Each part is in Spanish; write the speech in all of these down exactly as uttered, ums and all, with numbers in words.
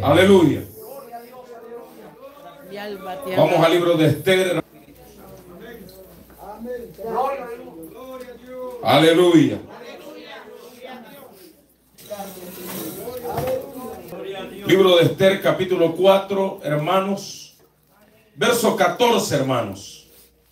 Aleluya. Vamos al libro de Esther. Aleluya. Libro de Esther, capítulo cuatro, hermanos. Verso catorce, hermanos.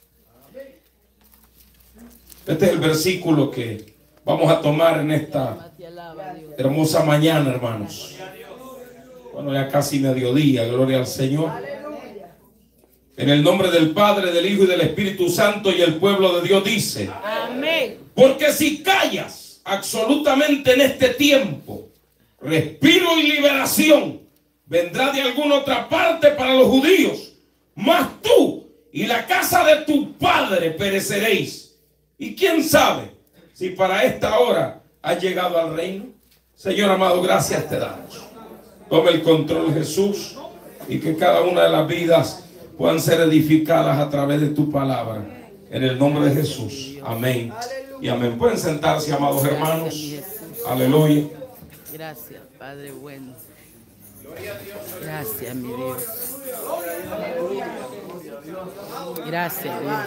Este es el versículo que vamos a tomar en esta hermosa mañana, hermanos. Bueno, ya casi mediodía, gloria al Señor. En el nombre del Padre, del Hijo y del Espíritu Santo, y el pueblo de Dios dice: amén. Porque si callas absolutamente en este tiempo, respiro y liberación vendrá de alguna otra parte para los judíos, mas tú y la casa de tu padre pereceréis. Y quién sabe si para esta hora has llegado al reino. Señor amado, gracias te damos. Tome el control, Jesús, y que cada una de las vidas puedan ser edificadas a través de tu palabra. En el nombre de Jesús. Amén. Y amén. Pueden sentarse, amados hermanos. Aleluya. Gracias, Padre bueno. Gracias, mi Dios. Gracias, Dios.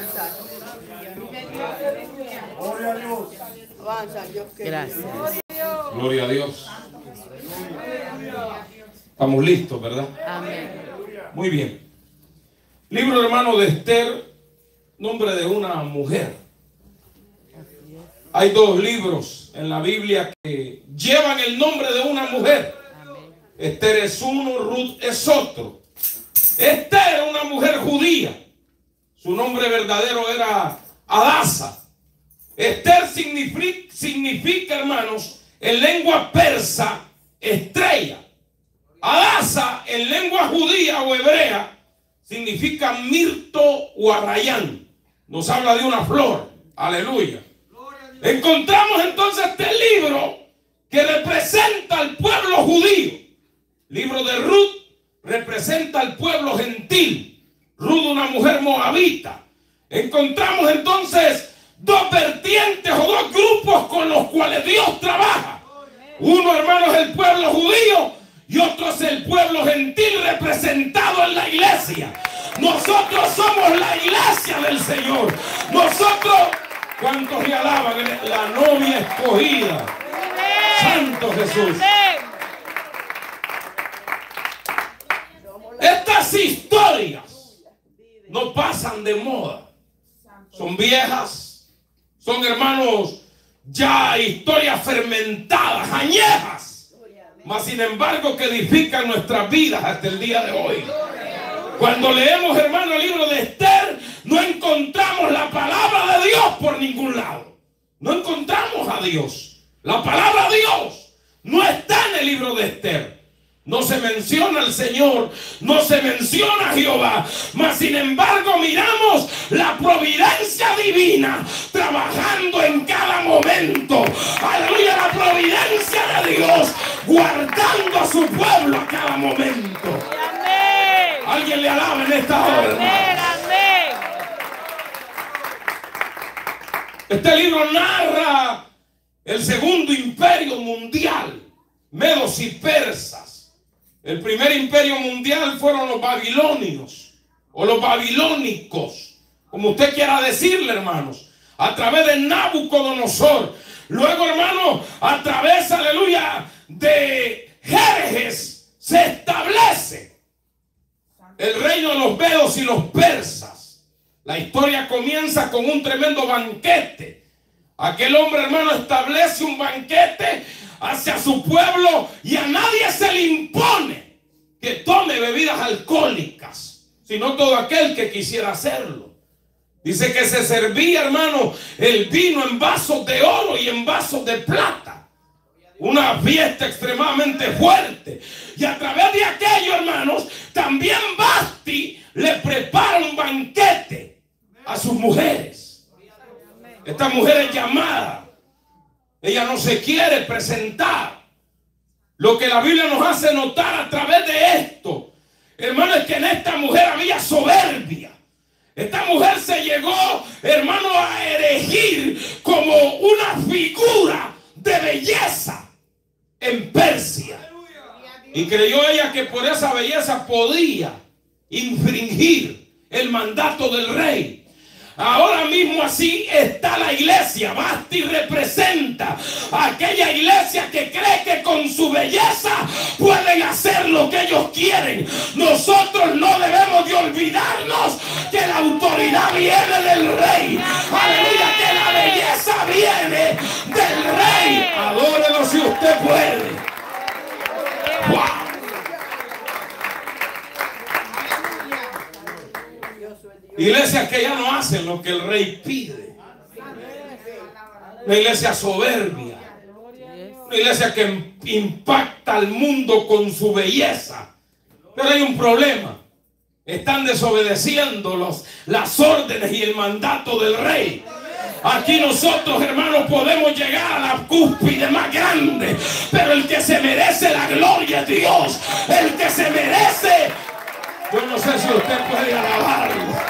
Gracias. Gloria a Dios. Estamos listos, ¿verdad? Amén. Muy bien. Libro, hermano, de Esther, nombre de una mujer. Hay dos libros en la Biblia que llevan el nombre de una mujer. Esther es uno, Ruth es otro. Esther era una mujer judía. Su nombre verdadero era Adasa. Esther significa, significa, hermanos, en lengua persa, estrella. Adasa, en lengua judía o hebrea, significa mirto o arrayán. Nos habla de una flor. Aleluya. Encontramos entonces este libro que representa al pueblo judío. Libro de Ruth representa al pueblo gentil. Ruth, una mujer moabita. Encontramos entonces dos vertientes o dos grupos con los cuales Dios trabaja. Uno, hermanos, es el pueblo judío y otro es el pueblo gentil representado en la iglesia. Nosotros somos la iglesia del Señor. Nosotros, ¿cuántos le alaban? La novia escogida. Santo Jesús. Estas historias no pasan de moda. Son viejas. Son, hermanos, ya historias fermentadas, añejas. Mas sin embargo que edifican nuestras vidas hasta el día de hoy. Cuando leemos, hermano, el libro de Esther, no encontramos la palabra de Dios por ningún lado. No encontramos a Dios. La palabra de Dios no está en el libro de Esther. No se menciona al Señor, no se menciona a Jehová, mas sin embargo miramos la providencia divina trabajando en cada momento. Aleluya, la providencia de Dios guardando a su pueblo a cada momento. Amén. Alguien le alaba en esta hora. Amén, amén. Este libro narra el segundo imperio mundial, medos y persas. El primer imperio mundial fueron los babilonios o los babilónicos, como usted quiera decirle, hermanos, a través de Nabucodonosor. Luego, hermanos, a través, aleluya, de Jerjes se establece el reino de los medos y los persas. La historia comienza con un tremendo banquete. Aquel hombre, hermano, establece un banquete hacia su pueblo y a nadie se le impone que tome bebidas alcohólicas, sino todo aquel que quisiera hacerlo. Dice que se servía, hermano, el vino en vasos de oro y en vasos de plata. Una fiesta extremadamente fuerte. Y a través de aquello, hermanos, también Basti le prepara un banquete a sus mujeres. Esta mujer es llamada. Ella no se quiere presentar. Lo que la Biblia nos hace notar a través de esto, hermano, es que en esta mujer había soberbia. Esta mujer se llegó, hermano, a erigir como una figura de belleza en Persia. Y creyó ella que por esa belleza podía infringir el mandato del rey. Ahora mismo así está la iglesia. Vasti representa a aquella iglesia que cree que con su belleza pueden hacer lo que ellos quieren. Nosotros no debemos de olvidarnos que la autoridad viene del rey. Aleluya, que la belleza viene del rey. Adórelo si usted puede. Wow. Iglesias que ya no hacen lo que el rey pide. Una iglesia soberbia. Una iglesia que impacta al mundo con su belleza. Pero hay un problema. Están desobedeciendo los, las órdenes y el mandato del rey. Aquí nosotros, hermanos, podemos llegar a la cúspide más grande. Pero el que se merece la gloria es Dios. El que se merece... Yo no sé si usted puede alabarlo.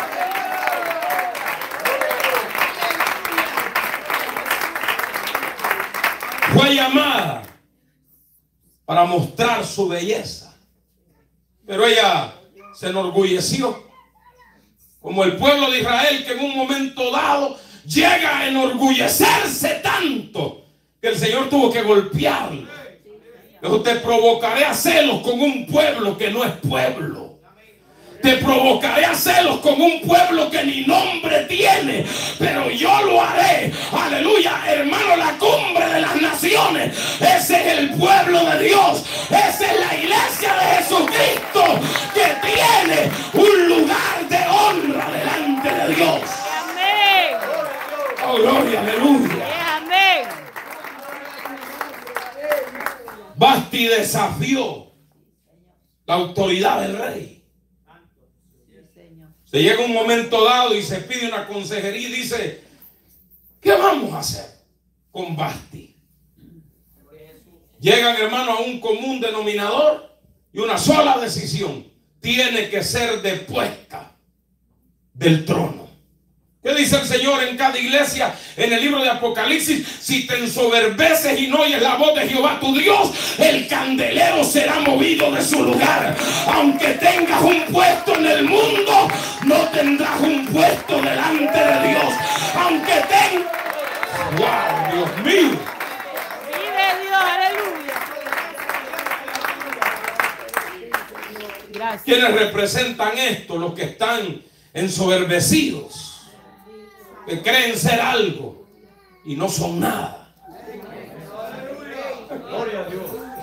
Fue llamada para mostrar su belleza, pero ella se enorgulleció, como el pueblo de Israel, que en un momento dado llega a enorgullecerse tanto que el Señor tuvo que golpearlo. Yo te provocaré a celos con un pueblo que no es pueblo. Te provocaré a celos con un pueblo que ni nombre tiene, pero yo lo haré. Aleluya, hermano, la cumbre de las naciones, ese es el pueblo de Dios. Esa es la iglesia de Jesucristo, que tiene un lugar de honra delante de Dios. Amén. Oh, gloria, aleluya. Amén. Vasti desafió la autoridad del rey. Se llega un momento dado y se pide una consejería y dice: ¿qué vamos a hacer con Vasti? Llegan, hermano, a un común denominador y una sola decisión: tiene que ser depuesta del trono. ¿Qué dice el Señor en cada iglesia en el libro de Apocalipsis? Si te ensoberbeces y no oyes la voz de Jehová tu Dios, el candelero será movido de su lugar. Aunque tengas un puesto en el mundo, no tendrás un puesto delante de Dios. Aunque tengas... ¡Wow, Dios mío! ¡Vive Dios, aleluya! Gracias. ¿Quiénes representan esto? Los que están ensoberbecidos, que creen ser algo y no son nada. Gloria a Dios.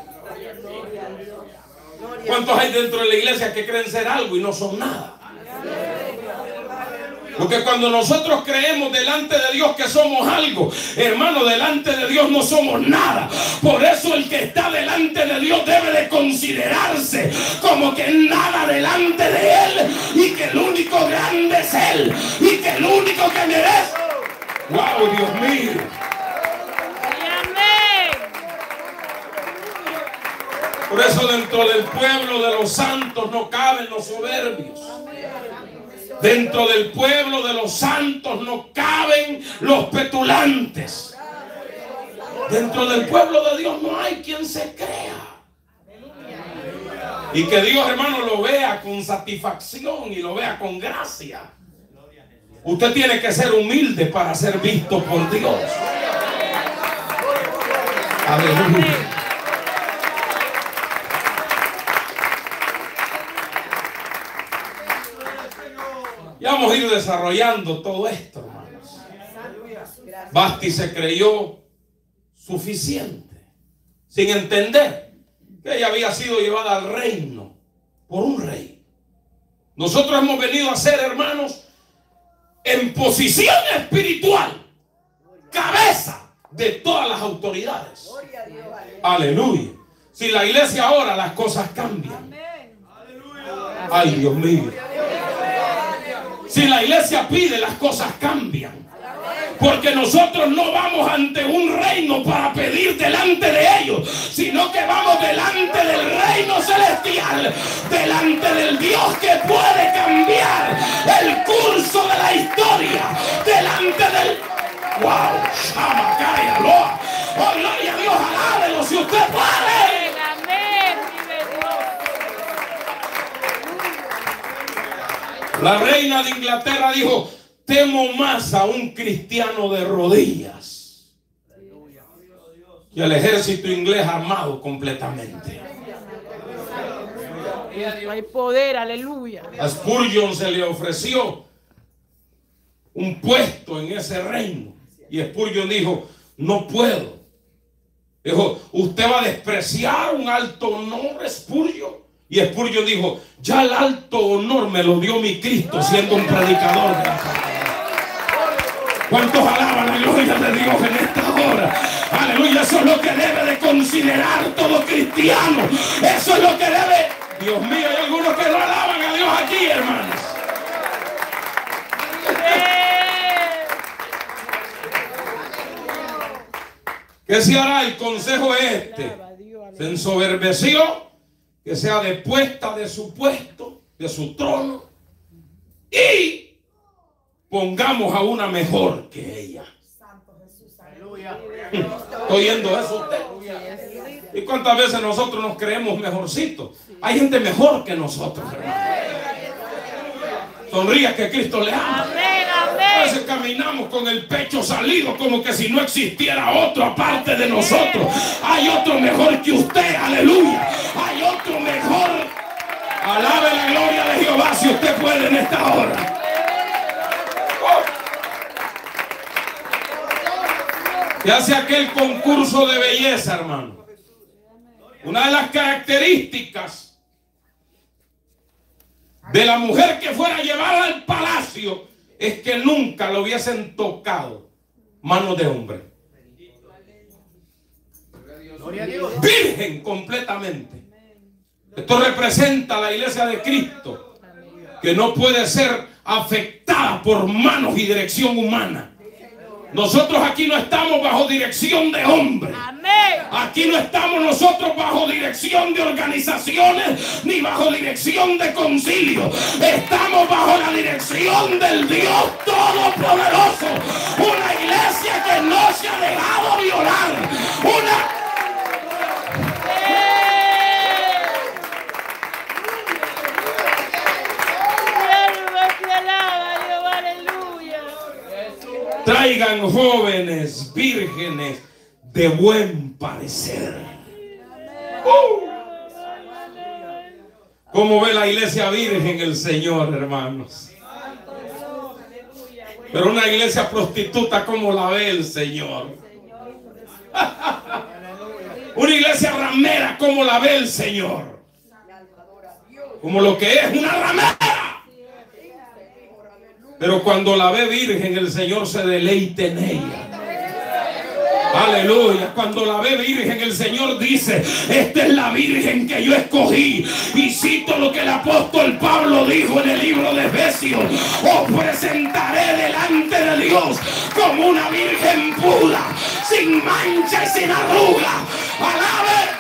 ¿Cuántos hay dentro de la iglesia que creen ser algo y no son nada? Porque cuando nosotros creemos delante de Dios que somos algo, hermano, delante de Dios no somos nada. Por eso el que está delante de Dios debe de considerarse como que nada delante de Él, y que el único grande es Él, y que el único que merece... ¡Wow, Dios mío! Por eso dentro del pueblo de los santos no caben los soberbios. Dentro del pueblo de los santos no caben los petulantes. Dentro del pueblo de Dios no hay quien se crea. Y que Dios, hermano, lo vea con satisfacción y lo vea con gracia. Usted tiene que ser humilde para ser visto por Dios. Aleluya. Y vamos a ir desarrollando todo esto, hermanos. Vasti se creyó suficiente, sin entender que ella había sido llevada al reino por un rey. Nosotros hemos venido a ser, hermanos, en posición espiritual, cabeza de todas las autoridades. Aleluya. Si la iglesia ahora, las cosas cambian. Ay, Dios mío. Si la iglesia pide, las cosas cambian. Porque nosotros no vamos ante un reino para pedir delante de ellos, sino que vamos delante del reino celestial, delante del Dios que puede cambiar el curso de la historia, delante del... ¡Wow! ¡Shamacaya, Loa! ¡Oh, gloria a Dios! ¡Alábelo si usted puede! ¡Amén! ¡Vive La reina de Inglaterra dijo: temo más a un cristiano de rodillas que al ejército inglés armado completamente. Hay poder, aleluya. A Spurgeon se le ofreció un puesto en ese reino y Spurgeon dijo: no puedo. Dijo: usted va a despreciar un alto honor, Spurgeon. Y Spurgeon dijo: ya el alto honor me lo dio mi Cristo siendo un predicador de la palabra. ¿Cuántos alaban la gloria de Dios en esta hora? Aleluya, eso es lo que debe de considerar todo cristiano. Eso es lo que debe. Dios mío, hay algunos que no alaban a Dios aquí, hermanos. ¿Qué se hará? El consejo es este: se ensoberbeció, que sea depuesta de su puesto, de su trono, y pongamos a una mejor que ella. ¿Está oyendo eso usted? ¿Y cuántas veces nosotros nos creemos mejorcitos? Hay gente mejor que nosotros, hermano. Sonría que Cristo le ama. A veces caminamos con el pecho salido como que si no existiera otro aparte de nosotros. Hay otro mejor que usted, aleluya. Hay otro mejor. Alabe la gloria de Jehová si usted puede en esta hora. Se hace aquel concurso de belleza, hermano. Una de las características de la mujer que fuera llevada al palacio es que nunca lo hubiesen tocado manos de hombre. Virgen completamente. Esto representa a la iglesia de Cristo, que no puede ser afectada por manos y dirección humana. Nosotros aquí no estamos bajo dirección de hombres. Aquí no estamos nosotros bajo dirección de organizaciones ni bajo dirección de concilio. Estamos bajo la dirección del Dios Todopoderoso. Una iglesia que no se ha dejado violar. Una traigan jóvenes vírgenes de buen parecer. Uh. ¿Cómo ve la iglesia virgen el Señor, hermanos? Pero una iglesia prostituta, ¿cómo la ve el Señor? Una iglesia ramera, ¿cómo la ve el Señor? Como lo que es una ramera. Pero cuando la ve virgen, el Señor se deleita en ella. Aleluya. Cuando la ve virgen, el Señor dice: esta es la virgen que yo escogí. Y cito lo que el apóstol Pablo dijo en el libro de Efesios: os presentaré delante de Dios como una virgen pura, sin mancha y sin arruga. Alabe.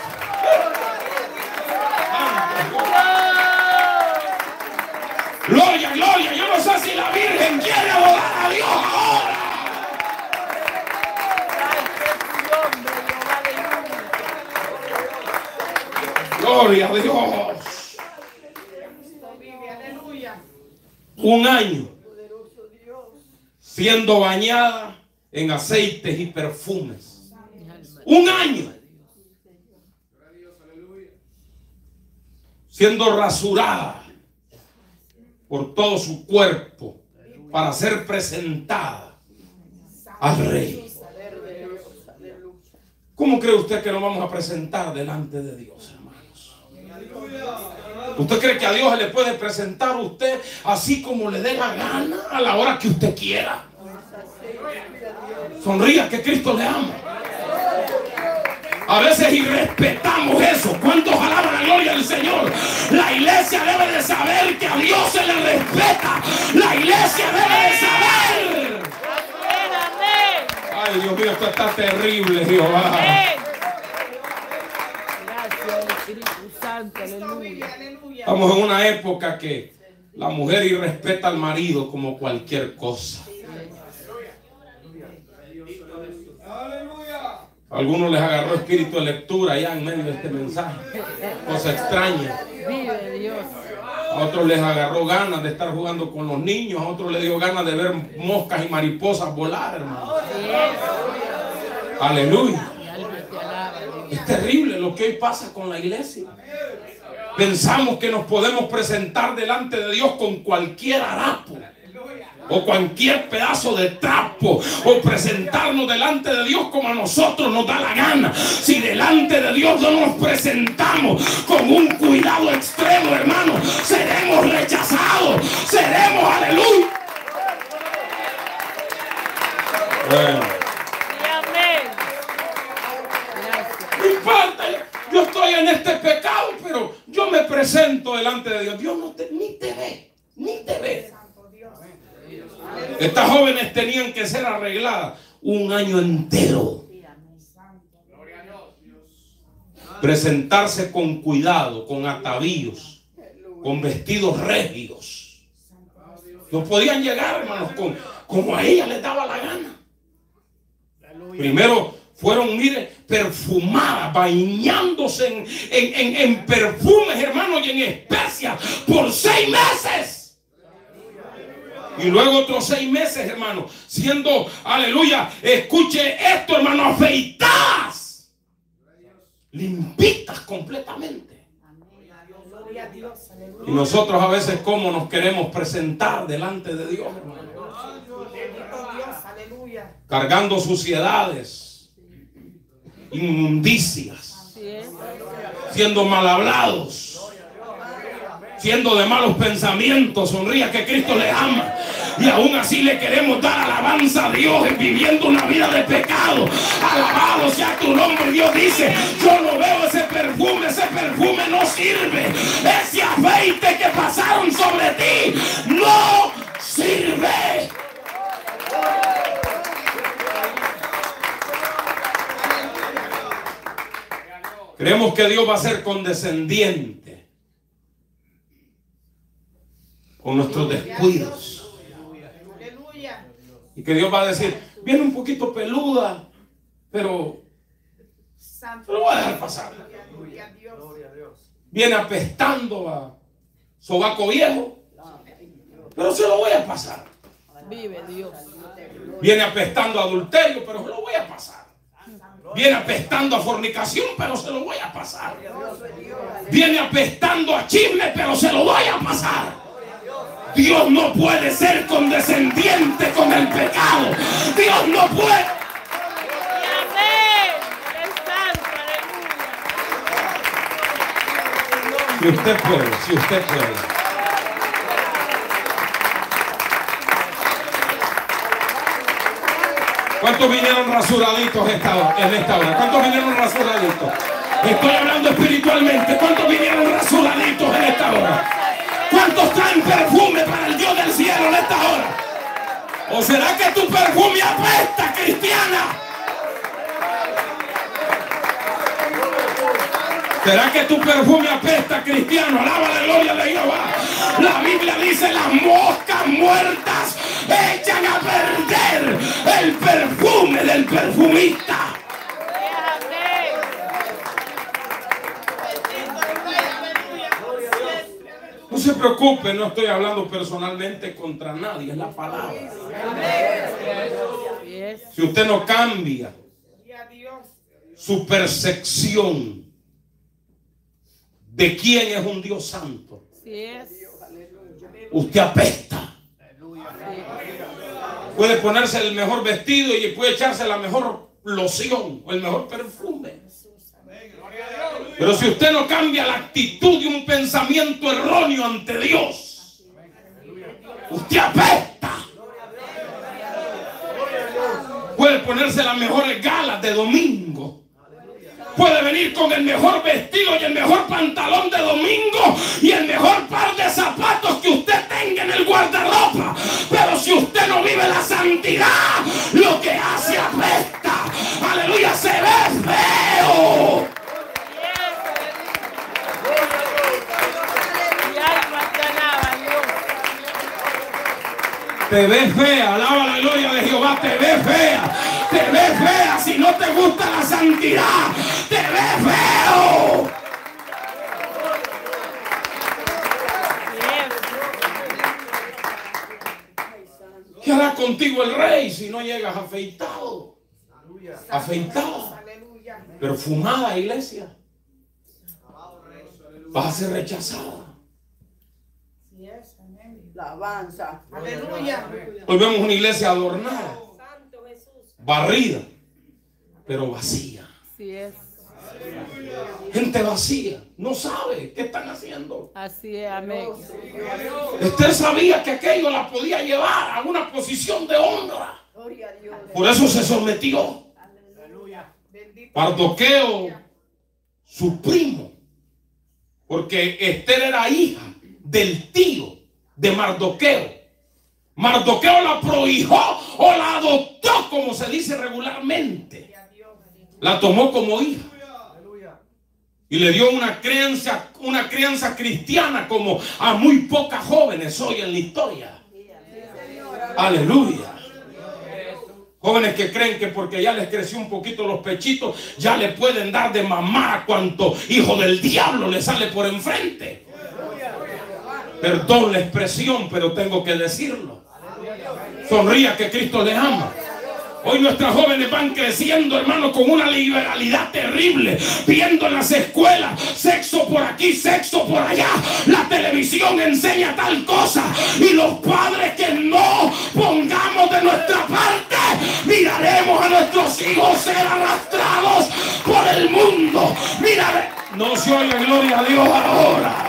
Gloria, gloria. Yo no sé si la Virgen quiere adorar a Dios ahora. Gloria a Dios. Un año siendo bañada en aceites y perfumes. Un año siendo rasurada por todo su cuerpo para ser presentada al Rey. ¿Cómo cree usted que nos vamos a presentar delante de Dios, hermanos? ¿Usted cree que a Dios le puede presentar a usted así como le dé la gana a la hora que usted quiera? Sonría que Cristo le ama. A veces irrespetamos eso. ¿Cuántos alaban la gloria del Señor? La iglesia debe de saber que a Dios se le respeta. La iglesia debe de saber. Ay, Dios mío, esto está terrible, Jehová. Gracias, Espíritu Santo, aleluya. Estamos en una época que la mujer irrespeta al marido como cualquier cosa. A algunos les agarró espíritu de lectura ya en medio de este mensaje. Cosa extraña. Vive Dios. A otros les agarró ganas de estar jugando con los niños. A otros les dio ganas de ver moscas y mariposas volar, hermano. Aleluya. Es terrible lo que hoy pasa con la iglesia. Pensamos que nos podemos presentar delante de Dios con cualquier harapo o cualquier pedazo de trapo, o presentarnos delante de Dios como a nosotros nos da la gana. Si delante de Dios no nos presentamos con un cuidado extremo, hermano, seremos rechazados, seremos, aleluya. Bueno. No importa, yo estoy en este pecado, pero yo me presento delante de Dios. Dios no te, ni te ve, ni te ve. Estas jóvenes tenían que ser arregladas un año entero. Presentarse con cuidado, con atavíos, con vestidos regios. No podían llegar, hermanos, con, como a ella les daba la gana. Primero fueron, mire, perfumadas, bañándose en, en, en, en perfumes, hermanos, y en especias por seis meses. Y luego otros seis meses, hermano, siendo, aleluya, escuche esto, hermano, afeitadas, limpitas completamente. Y nosotros a veces, ¿cómo nos queremos presentar delante de Dios, hermano? Cargando suciedades, inmundicias, siendo mal hablados, siendo de malos pensamientos. Sonría que Cristo le ama. Y aún así le queremos dar alabanza a Dios, viviendo una vida de pecado. Alabado sea tu nombre. Dios dice: yo no veo ese perfume, ese perfume no sirve. Ese aceite que pasaron sobre ti no sirve. Creemos que Dios va a ser condescendiente con nuestros descuidos. Y que Dios va a decir: viene un poquito peluda, pero lo voy a dejar pasar. Viene apestando a sobaco viejo, pero se lo voy a pasar. Vive Dios. Viene apestando a adulterio, pero se lo voy a pasar. Viene apestando a fornicación, pero se lo voy a pasar. Viene apestando a chisme, pero se lo voy a pasar. Dios no puede ser condescendiente con el pecado. Dios no puede. Si usted puede, si usted puede. ¿Cuántos vinieron rasuraditos esta hora, en esta hora? ¿Cuántos vinieron rasuraditos? Estoy hablando espiritualmente. ¿Cuántos vinieron rasuraditos en esta hora? ¿Cuántos traen perfume para el Dios del cielo en esta hora? ¿O será que tu perfume apesta, cristiana? ¿Será que tu perfume apesta, cristiano? Alaba la gloria de Jehová. La Biblia dice: las moscas muertas echan a perder el perfume del perfumista. No se preocupe, no estoy hablando personalmente contra nadie, es la palabra. Si usted no cambia su percepción de quién es un Dios santo, usted apesta. Puede ponerse el mejor vestido y puede echarse la mejor loción o el mejor perfume, pero si usted no cambia la actitud de un pensamiento erróneo ante Dios, usted apesta. Puede ponerse las mejores galas de domingo, puede venir con el mejor vestido y el mejor pantalón de domingo y el mejor par de zapatos que usted tenga en el guardarropa, pero si usted no vive la santidad, lo que hace apesta. Aleluya, se ve feo. Te ves fea, alaba la gloria de Jehová, te ves fea, te ves fea. Si no te gusta la santidad, te ves feo. contigo el rey si no llegas afeitado? Afeitado. Perfumada, iglesia. Vas a ser rechazada. La avanza. Aleluya. Hoy vemos una iglesia adornada, barrida, pero vacía. Así es. Gente vacía, no sabe qué están haciendo. Así es, amén. Usted sabía que aquello la podía llevar a una posición de honra. Por eso se sometió. Mardoqueo, su primo, porque Esther era hija del tío de Mardoqueo. Mardoqueo la prohijó o la adoptó, como se dice regularmente. La tomó como hija y le dio una crianza, una crianza cristiana como a muy pocas jóvenes hoy en la historia. Aleluya. Jóvenes que creen que porque ya les creció un poquito los pechitos, ya le pueden dar de mamar a cuanto hijo del diablo le sale por enfrente. Perdón la expresión, pero tengo que decirlo. Sonría que Cristo les ama. Hoy nuestras jóvenes van creciendo, hermano, con una liberalidad terrible, viendo en las escuelas sexo por aquí, sexo por allá. La televisión enseña tal cosa y los padres que no pongamos de nuestra parte, miraremos a nuestros hijos ser arrastrados por el mundo. Mira, no se oye, gloria a Dios ahora.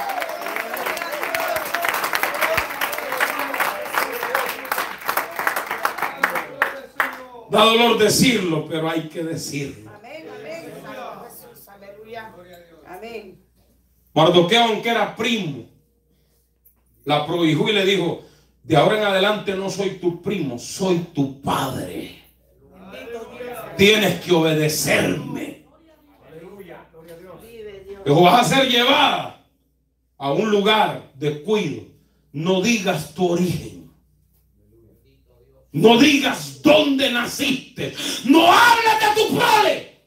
Da dolor decirlo, pero hay que decirlo. Amén, amén. Jesús, aleluya. Amén. Mardoqueo, aunque era primo, la prohijó y le dijo: de ahora en adelante no soy tu primo, soy tu padre. Tienes que obedecerme. Dijo: vas a ser llevada a un lugar de cuidado. No digas tu origen. No digas dónde naciste. No hables de tu prole.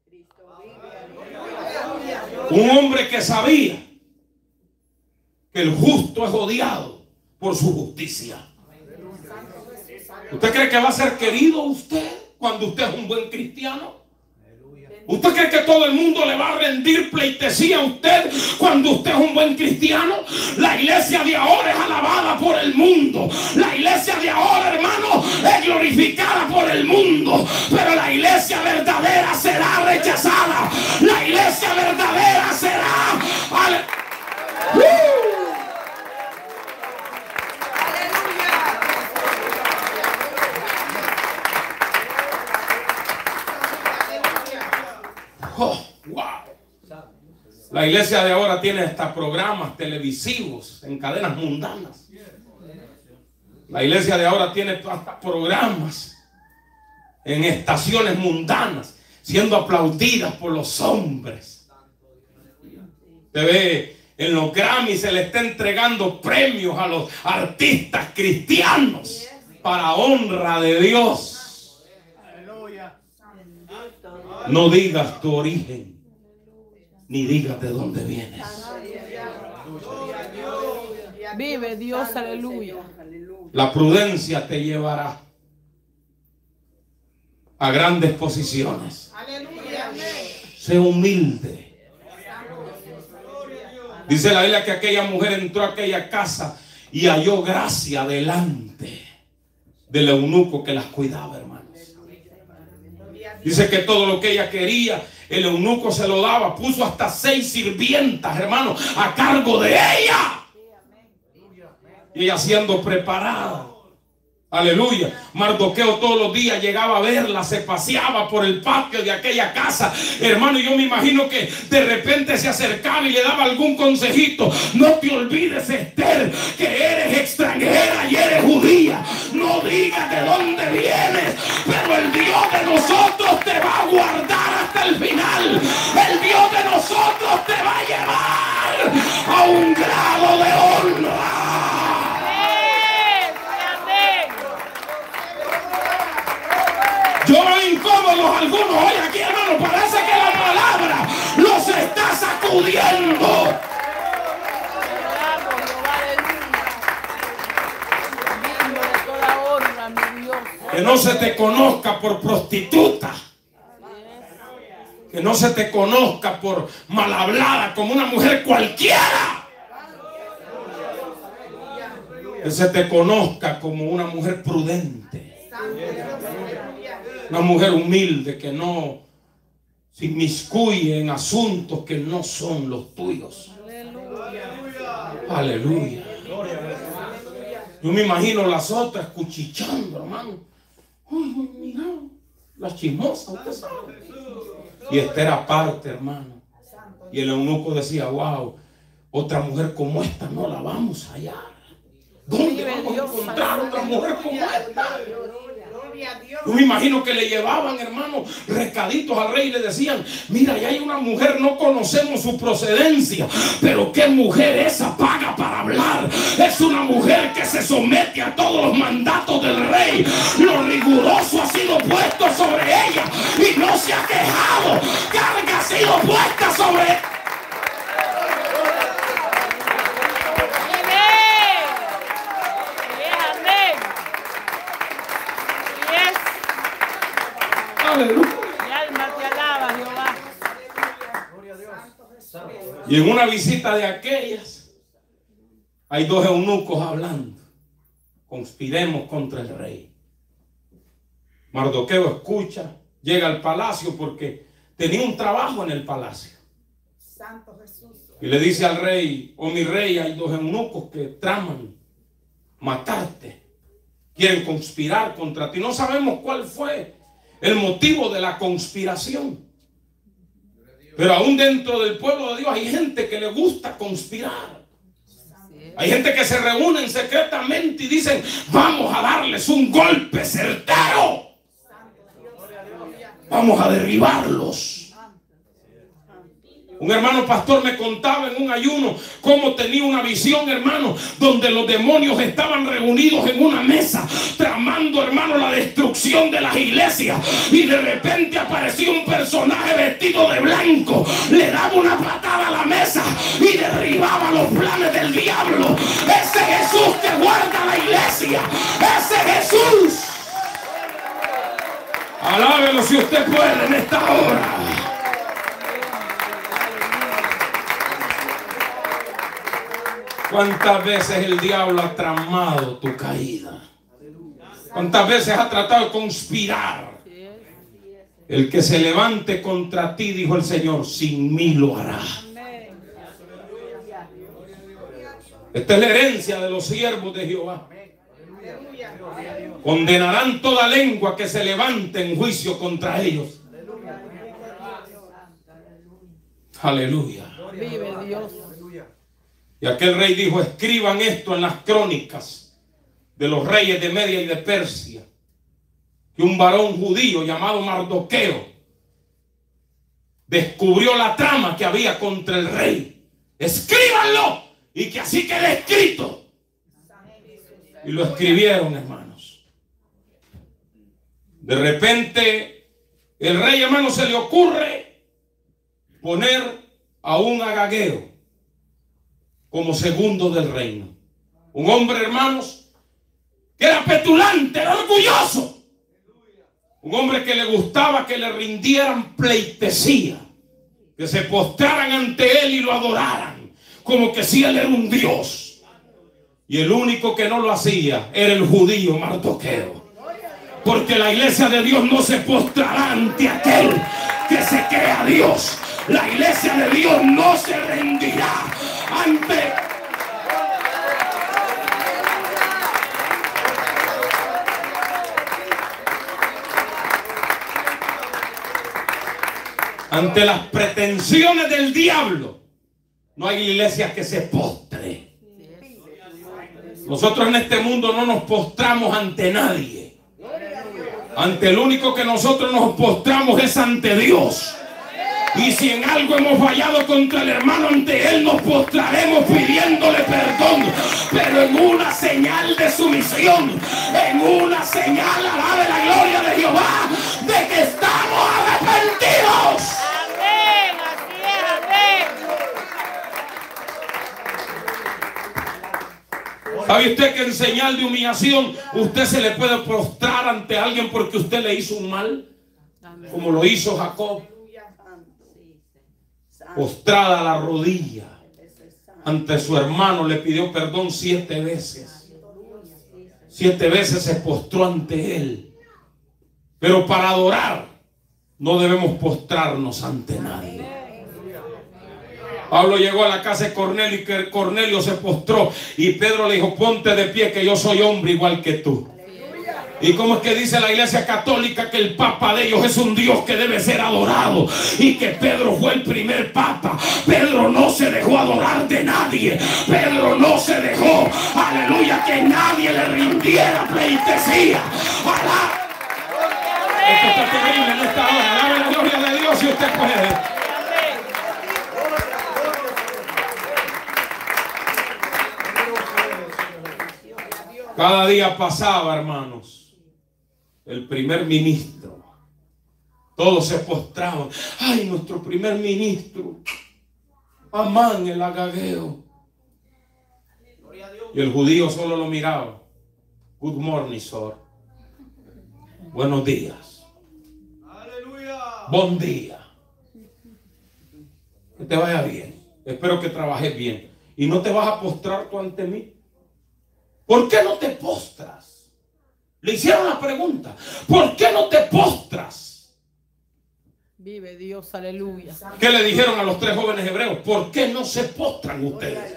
Un hombre que sabía que el justo es odiado por su justicia. ¿Usted cree que va a ser querido usted cuando usted es un buen cristiano? ¿Usted cree que todo el mundo le va a rendir pleitesía a usted cuando usted es un buen cristiano? La iglesia de ahora es alabada por el mundo. La iglesia de ahora, hermano, es glorificada por el mundo. Pero la iglesia verdadera será rechazada. La iglesia verdadera será... Ale... ¡Uh! Oh, wow. La iglesia de ahora tiene hasta programas televisivos en cadenas mundanas. La iglesia de ahora tiene hasta programas en estaciones mundanas, siendo aplaudidas por los hombres. Te ve en los Grammy, se le está entregando premios a los artistas cristianos para honra de Dios. No digas tu origen, ni digas de dónde vienes. Vive Dios, aleluya. La prudencia te llevará a grandes posiciones. Sé humilde. Dice la Biblia que aquella mujer entró a aquella casa y halló gracia delante del eunuco que las cuidaba, hermanos. Dice que todo lo que ella quería, el eunuco se lo daba. Puso hasta seis sirvientas, hermano, a cargo de ella. Y ella siendo preparada. Aleluya. Mardoqueo todos los días llegaba a verla, se paseaba por el patio de aquella casa. Hermano, yo me imagino que de repente se acercaba y le daba algún consejito. No te olvides, Esther, que eres extranjera y eres judía. No digas de dónde vienes, pero el Dios de nosotros te va a guardar hasta el final. El Dios de nosotros te va a llevar a un grado de honra. Yo veo incómodos algunos hoy aquí, hermano. Parece que la palabra los está sacudiendo. Digno de toda honra, Que no se te conozca por prostituta. Que no se te conozca por mal hablada como una mujer cualquiera. Que se te conozca como una mujer prudente. Una mujer humilde que no se inmiscuye en asuntos que no son los tuyos. Aleluya. Yo me imagino las otras cuchicheando, hermano. Ay, mira, las chismosas, usted sabe. Y esta era aparte, hermano. Y el eunuco decía, wow, otra mujer como esta no la vamos a hallar. ¿Dónde vamos a encontrar otra mujer como esta? Yo me imagino que le llevaban, hermano, recaditos al rey y le decían, mira, ya hay una mujer, no conocemos su procedencia, pero qué mujer esa paga para hablar. Es una mujer que se somete a todos los mandatos del rey. Lo riguroso ha sido puesto sobre ella y no se ha quejado. Carga ha sido puesta sobre ella. Aleluya. Mi alma te alaba, Jehová. Y en una visita de aquellas, hay dos eunucos hablando. Conspiremos contra el rey. Mardoqueo escucha, llega al palacio porque tenía un trabajo en el palacio. Santo Jesús. Y le dice al rey, oh mi rey, hay dos eunucos que traman matarte. Quieren conspirar contra ti. No sabemos cuál fue el motivo de la conspiración. Pero aún dentro del pueblo de Dios hay gente que le gusta conspirar. Hay gente que se reúnen secretamente y dicen, vamos a darles un golpe certero. Vamos a derribarlos. Un hermano pastor me contaba en un ayuno cómo tenía una visión, hermano, donde los demonios estaban reunidos en una mesa, tramando, hermano, la destrucción de las iglesias. Y de repente apareció un personaje vestido de blanco, le daba una patada a la mesa y derribaba los planes del diablo. Ese Jesús que guarda la iglesia, ese Jesús. Alábelo si usted puede en esta hora. ¿Cuántas veces el diablo ha tramado tu caída? ¿Cuántas veces ha tratado de conspirar? El que se levante contra ti, dijo el Señor, sin mí lo hará. Esta es la herencia de los siervos de Jehová. Condenarán toda lengua que se levante en juicio contra ellos. Aleluya. Vive Dios. Y aquel rey dijo, escriban esto en las crónicas de los reyes de Media y de Persia, que un varón judío llamado Mardoqueo descubrió la trama que había contra el rey. Escríbanlo y que así quede escrito. Y lo escribieron, hermanos. De repente el rey, hermano, se le ocurre poner a un agageo como segundo del reino. Un hombre, hermanos, que era petulante, era orgulloso. Un hombre que le gustaba que le rindieran pleitesía, que se postraran ante él y lo adoraran, como que si él era un dios. Y el único que no lo hacía era el judío Mardoqueo. Porque la iglesia de Dios no se postrará ante aquel que se crea Dios. La iglesia de Dios no se rendirá ante ante las pretensiones del diablo. No hay iglesias que se postre. Nosotros en este mundo no nos postramos ante nadie. Ante el único que nosotros nos postramos es ante Dios. Y si en algo hemos fallado contra el hermano, ante él nos postraremos pidiéndole perdón. Pero en una señal de sumisión, en una señal, alabe la gloria de Jehová, de que estamos arrepentidos. Amén, así es, amén. ¿Sabe usted que en señal de humillación usted se le puede prostrar ante alguien porque usted le hizo un mal? Como lo hizo Jacob. Postrada a la rodilla ante su hermano, le pidió perdón siete veces. Siete veces se postró ante él. Pero para adorar no debemos postrarnos ante nadie. Pablo llegó a la casa de Cornelio y que Cornelio se postró y Pedro le dijo: ponte de pie, que yo soy hombre igual que tú. ¿Y cómo es que dice la iglesia católica que el papa de ellos es un Dios que debe ser adorado? Y que Pedro fue el primer papa. Pedro no se dejó adorar de nadie. Pedro no se dejó, aleluya, que nadie le rindiera pleitesía. Alá. Esto está terrible en esta hora. Alabe la gloria de Dios si usted puede. Cada día pasaba, hermanos, el primer ministro, todos se postraban. Ay, nuestro primer ministro, Amán el agageo. Y el judío solo lo miraba. Good morning, sir. Buenos días. Buen día. Que te vaya bien. Espero que trabajes bien. Y no te vas a postrar tú ante mí. ¿Por qué no te postras? Le hicieron la pregunta. ¿Por qué no te postras? Vive Dios, aleluya. ¿Qué le dijeron a los tres jóvenes hebreos? ¿Por qué no se postran ustedes?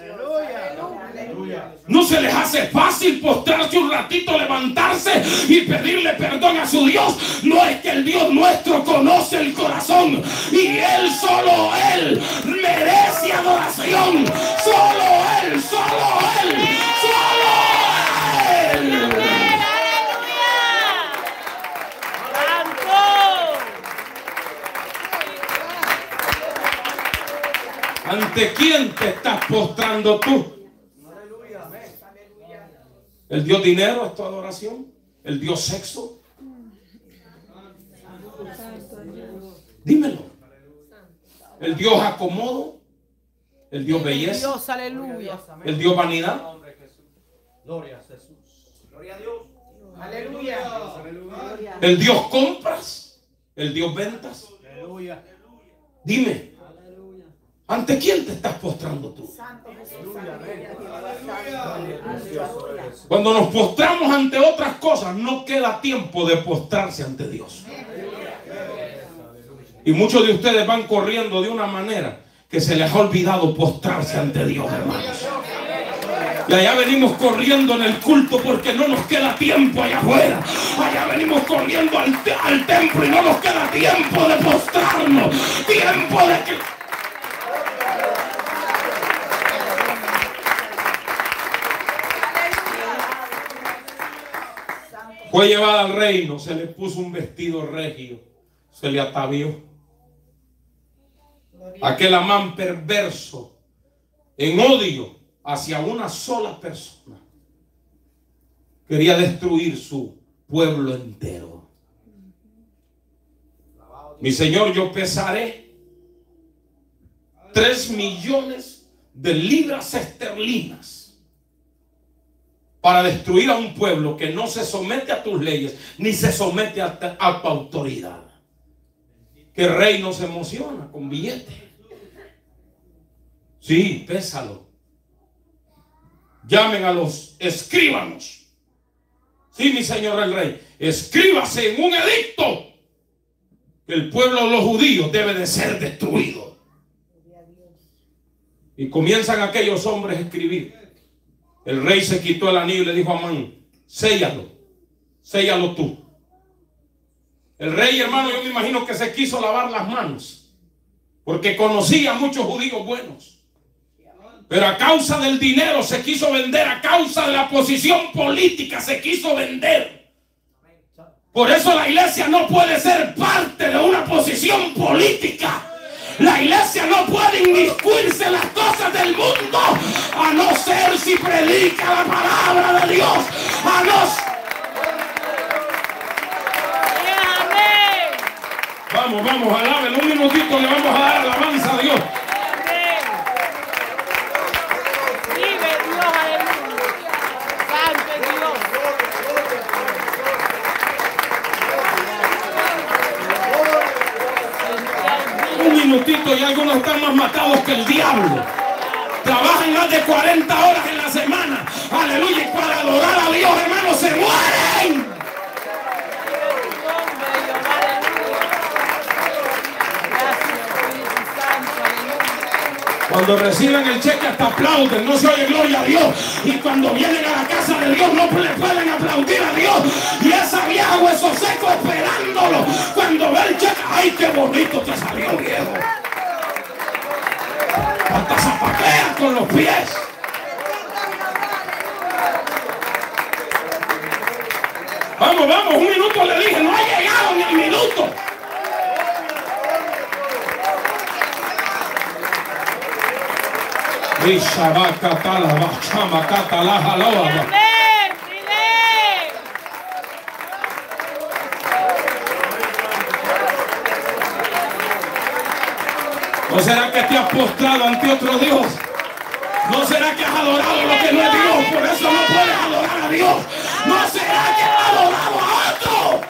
¿No se les hace fácil postrarse un ratito, levantarse y pedirle perdón a su Dios? No es que el Dios nuestro conoce el corazón y Él, solo Él, merece adoración. Solo Él, solo Él, solo Él. ¿Ante quién te estás postrando tú? ¿El Dios dinero es tu adoración? ¿El Dios sexo? Dímelo. ¿El Dios acomodo? ¿El Dios belleza? Dios, aleluya. ¿El Dios vanidad? Gloria a Jesús. Gloria a Dios. Aleluya. ¿El Dios compras? ¿El Dios ventas? Aleluya. Dime. ¿Ante quién te estás postrando tú? Santo Jesús. Cuando nos postramos ante otras cosas, no queda tiempo de postrarse ante Dios. Y muchos de ustedes van corriendo de una manera que se les ha olvidado postrarse ante Dios, hermanos. Y allá venimos corriendo en el culto porque no nos queda tiempo allá afuera. Allá venimos corriendo al, te al templo y no nos queda tiempo de postrarnos. Tiempo de que... Fue llevada al reino, se le puso un vestido regio, se le atavió. Aquel Amán perverso, en odio hacia una sola persona, quería destruir su pueblo entero. Mi Señor, yo pesaré tres millones de libras esterlinas para destruir a un pueblo que no se somete a tus leyes ni se somete a, a tu autoridad. Que el rey no se emociona con billete. Sí, pésalo. Llamen a los escribanos. Sí, mi señor el rey, escríbase en un edicto que el pueblo de los judíos debe de ser destruido. Y comienzan aquellos hombres a escribir. El rey se quitó el anillo y le dijo a Amán: séllalo, séllalo tú. El rey, hermano, yo me imagino que se quiso lavar las manos, porque conocía a muchos judíos buenos. Pero a causa del dinero se quiso vender, a causa de la posición política se quiso vender. Por eso la iglesia no puede ser parte de una posición política. La iglesia no puede inmiscuirse en las cosas del mundo, a no ser si predica la palabra de Dios. A no Vamos, vamos, alaben. Un minutito le vamos a dar alabanza a Dios. Vive Dios, aleluya. más matados que el diablo. Trabajan más de cuarenta horas en la semana. Aleluya. Y para adorar a Dios, hermanos, se mueren. Cuando reciben el cheque hasta aplauden, no se oye gloria a Dios. Y cuando vienen a la casa de Dios no le pueden aplaudir a Dios. Y esa vieja hueso seco esperándolo. Cuando ve el cheque, ¡ay, qué bonito te salió, viejo! Hasta zapatea con los pies. Vamos, vamos, un minuto le dije, no ha llegado ni el minuto. ¿No será que te has postrado ante otro Dios? ¿No será que has adorado lo que no es Dios? Por eso no puedes adorar a Dios. ¿No será que has adorado a otro?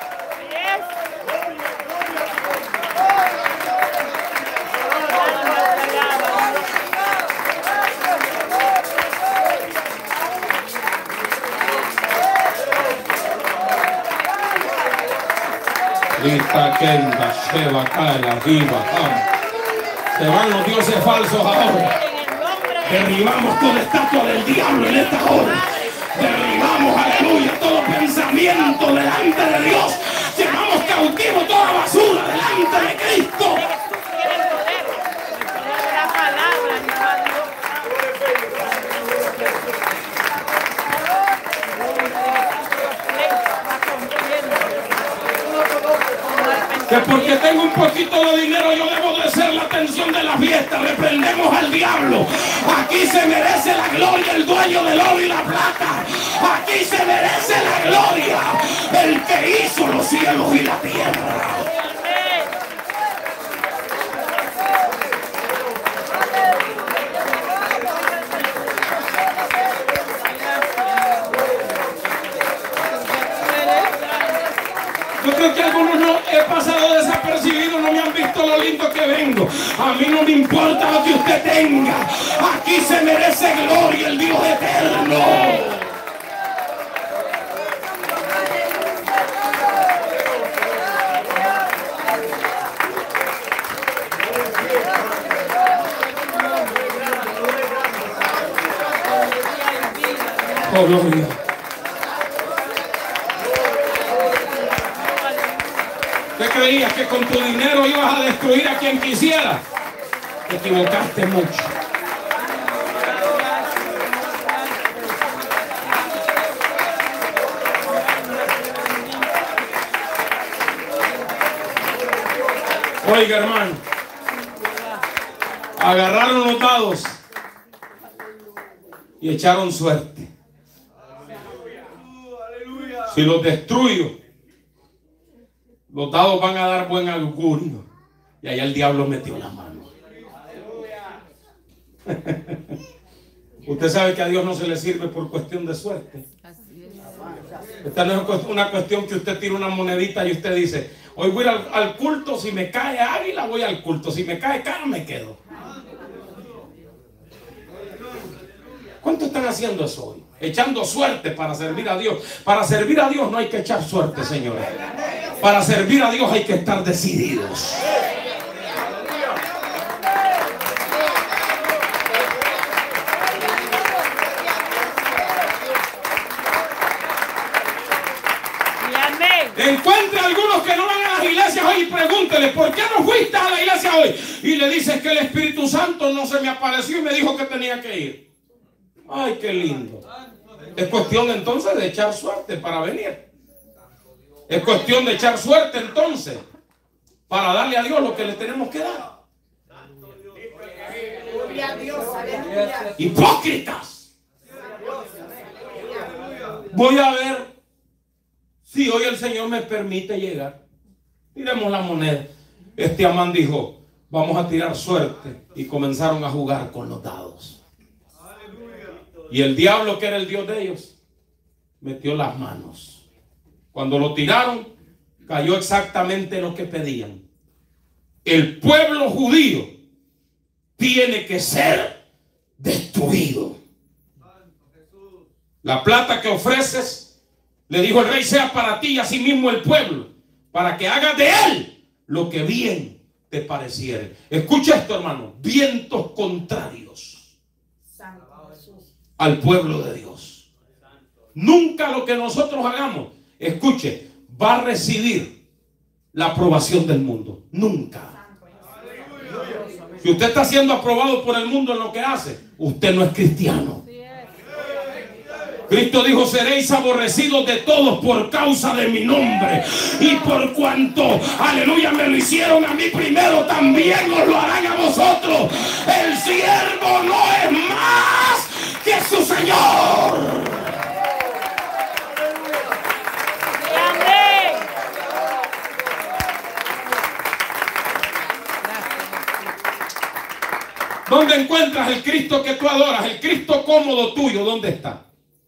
Se van los dioses falsos ahora. Derribamos toda estatua del diablo en esta hora. Derribamos, aleluya, todo pensamiento delante de Dios. Llevamos cautivo toda basura delante de Cristo. Que porque tengo un poquito de dinero yo debo de ser la atención de la fiesta. Reprendemos al diablo. Aquí se merece la gloria el dueño del oro y la plata. Aquí se merece la gloria el que hizo los cielos y la tierra. Yo creo que algunos no he pasado desapercibido, no me han visto lo lindo que vengo. A mí no me importa lo que usted tenga. Aquí se merece gloria el Dios eterno. Oh, gloria. ¿Qué creías? ¿Que con tu dinero ibas a destruir a quien quisiera? Te equivocaste mucho. Oiga, hermano, agarraron los dados y echaron suerte. Si los destruyo, los dados van a dar buen augurio. Y allá el diablo metió la mano. Usted sabe que a Dios no se le sirve por cuestión de suerte. Esta no es una cuestión que usted tira una monedita y usted dice, hoy voy al, al culto, si me cae águila voy al culto, si me cae cara me quedo. ¿Cuántos están haciendo eso hoy? Echando suerte para servir a Dios. Para servir a Dios no hay que echar suerte, señores. Para servir a Dios hay que estar decididos. Encuentre a algunos que no van a las iglesias hoy y pregúntele, ¿por qué no fuiste a la iglesia hoy? Y le dices que el Espíritu Santo no se me apareció y me dijo que tenía que ir. Ay, qué lindo. Es cuestión entonces de echar suerte para venir. Es cuestión de echar suerte entonces para darle a Dios lo que le tenemos que dar. Hipócritas. Voy a ver si hoy el Señor me permite llegar. Tiremos la moneda. Este Amán dijo, vamos a tirar suerte. Y comenzaron a jugar con los dados. Y el diablo, que era el Dios de ellos, metió las manos. Cuando lo tiraron, cayó exactamente lo que pedían. El pueblo judío tiene que ser destruido. La plata que ofreces, le dijo el rey, sea para ti y asimismo el pueblo, para que hagas de él lo que bien te pareciere. Escucha esto, hermano. Vientos contrarios al pueblo de Dios. Nunca lo que nosotros hagamos, escuche, va a recibir la aprobación del mundo. Nunca. Si usted está siendo aprobado por el mundo en lo que hace, usted no es cristiano. Cristo dijo, seréis aborrecidos de todos por causa de mi nombre. Y por cuanto, aleluya, me lo hicieron a mí primero, también os lo harán a vosotros. El siervo no es más que su Señor. ¿Dónde encuentras el Cristo que tú adoras? El Cristo cómodo tuyo, ¿dónde está?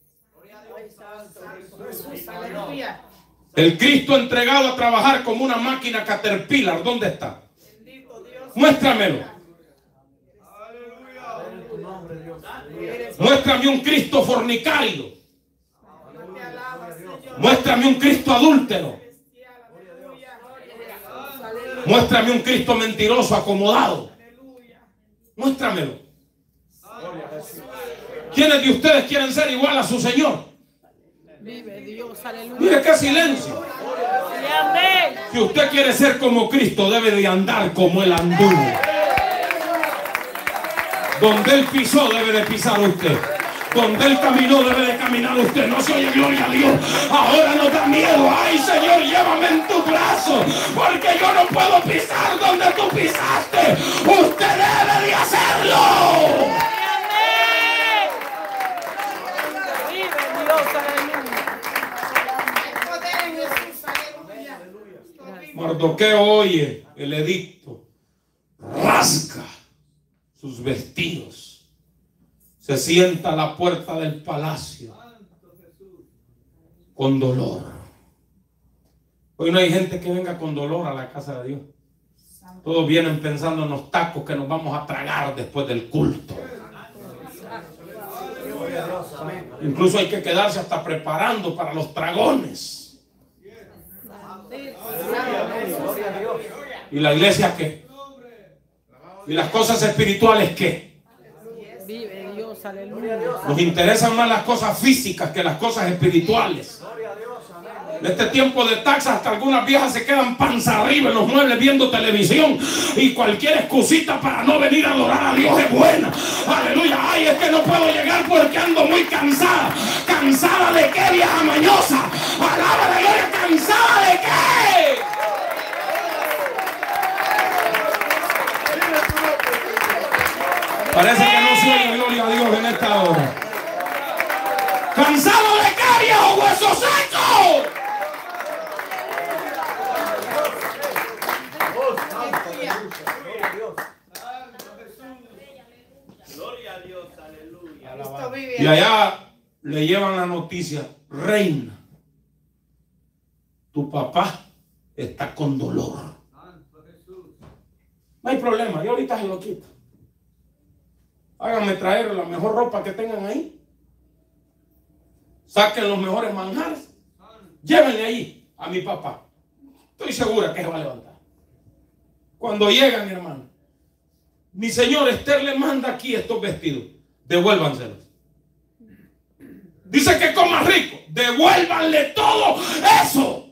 El Cristo entregado a trabajar como una máquina Caterpillar, ¿dónde está? Muéstramelo. Muéstrame un Cristo fornicario. Muéstrame un Cristo adúltero. Muéstrame un Cristo mentiroso, acomodado. Muéstramelo. ¿Quiénes de ustedes quieren ser igual a su Señor? Vive Dios, aleluya. Mire qué silencio. Si usted quiere ser como Cristo, debe de andar como Él anduvo. Donde Él pisó, debe de pisar usted. Donde Él caminó, debe de caminar usted. No se oye gloria a Dios. Ahora no da miedo. Ay, Señor, llévame en tu brazo, porque yo no puedo pisar donde tú pisaste. Usted debe de hacerlo. Vive Dios, aleluya. Mardoqueo oye el edicto, rasga sus vestidos, se sienta a la puerta del palacio con dolor. Hoy no hay gente que venga con dolor a la casa de Dios. Todos vienen pensando en los tacos que nos vamos a tragar después del culto. Incluso hay que quedarse hasta preparando para los tragones. ¿Y la iglesia qué? ¿Y las cosas espirituales qué? Vive Dios, aleluya. Nos interesan más las cosas físicas que las cosas espirituales. En este tiempo de taxas, hasta algunas viejas se quedan panza arriba en los muebles viendo televisión, y cualquier excusita para no venir a adorar a Dios es buena. Aleluya. Ay, es que no puedo llegar porque ando muy cansada. ¿Cansada de qué, vieja mañosa? Alaba la gloria. ¿Cansada de qué? Parece que no se oye gloria a Dios en esta hora. ¿Cansado de qué, viejo hueso seco? Gloria a Dios, aleluya. Y allá le llevan la noticia: reina, tu papá está con dolor. No hay problema, yo ahorita se lo quito. Háganme traer la mejor ropa que tengan ahí. Saquen los mejores manjares. Llévenle ahí a mi papá. Estoy segura que se va a levantar. Cuando llegan, hermano, mi señor Esther le manda aquí estos vestidos. Devuélvanselos. Dice que coma rico. Devuélvanle todo eso.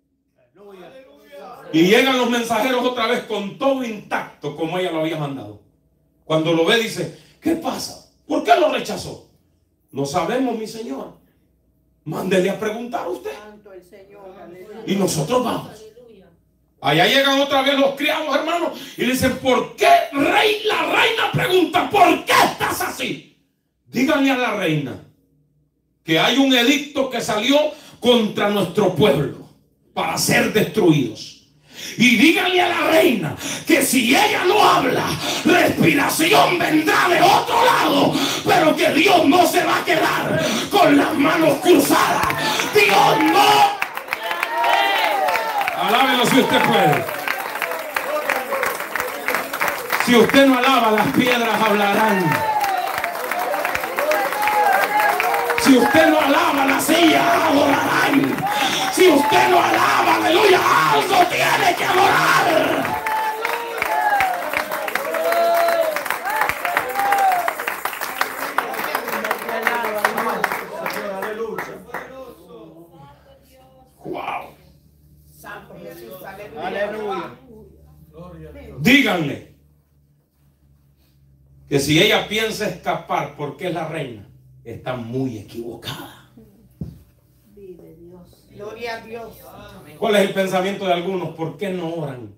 Y llegan los mensajeros otra vez con todo intacto como ella lo había mandado. Cuando lo ve dice: ¿qué pasa? ¿Por qué lo rechazó? No sabemos, mi señor. Mándele a preguntar a usted. Y nosotros vamos. Allá llegan otra vez los criados, hermanos, y dicen: ¿por qué rey? La reina pregunta: ¿por qué estás así? Díganle a la reina que hay un edicto que salió contra nuestro pueblo para ser destruidos. Y díganle a la reina que si ella no habla, respiración vendrá de otro lado, pero que Dios no se va a quedar con las manos cruzadas. Dios no. Alábelo si usted puede. Si usted no alaba, las piedras hablarán. Si usted no alaba, las sillas adorarán. Si usted no alaba, aleluya, algo tiene que adorar. Wow. Santo Jesús, aleluya. Aleluya. Díganle que si ella piensa escapar porque es la reina, está muy equivocada. Vive Dios. Gloria a Dios. ¿Cuál es el pensamiento de algunos? ¿Por qué no oran?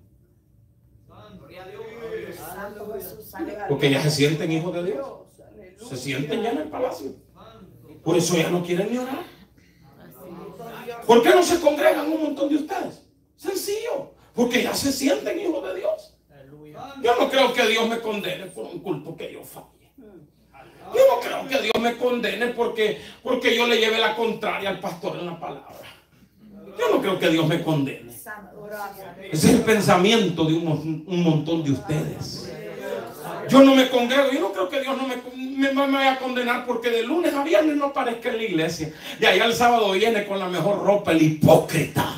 Santo Jesús, aleluya. Porque ya se sienten hijos de Dios. Se sienten ya en el palacio. Por eso ya no quieren ni orar. ¿Por qué no se congregan un montón de ustedes? Sencillo. Porque ya se sienten hijos de Dios. Yo no creo que Dios me condene por un culto que yo falle. Yo no creo que Dios me condene porque, porque yo le lleve la contraria al pastor en la palabra. Yo no creo que Dios me condene. Ese es el pensamiento de un, un montón de ustedes. Yo no me congrego. Yo no creo que Dios no me, me, me vaya a condenar porque de lunes a viernes no aparezca en la iglesia. Y allá el sábado viene con la mejor ropa, el hipócrita.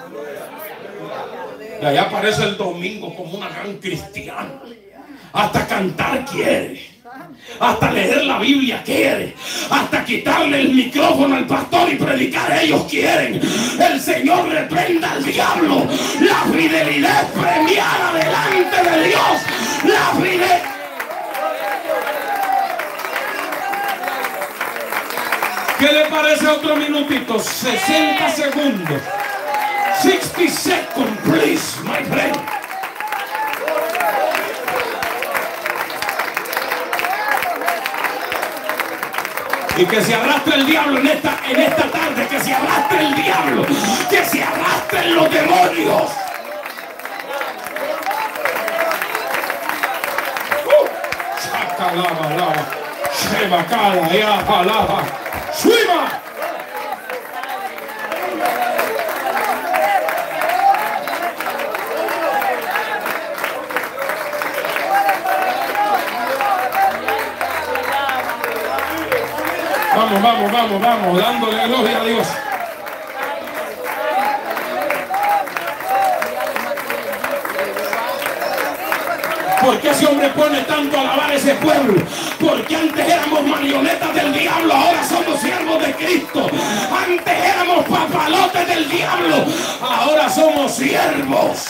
Y allá aparece el domingo como una gran cristiana. Hasta cantar quiere. Hasta leer la Biblia quiere. Hasta quitarle el micrófono al pastor y predicar ellos quieren. El Señor reprenda al diablo. La fidelidad es premiada delante de Dios. La fidelidad. ¿Qué le parece otro minutito? sesenta segundos. sixty seconds, please, my friend. Y que se arrastre el diablo en esta, en esta tarde, que se arrastre el diablo, que se arrastren los demonios. Sacalaba, lava, sheba, cala, ya, palava, suima. Vamos, vamos, vamos, vamos, dándole gloria a Dios. ¿Por qué ese hombre pone tanto a alabar a ese pueblo? Porque antes éramos marionetas del diablo, ahora somos siervos de Cristo. Antes éramos papalotes del diablo, ahora somos siervos.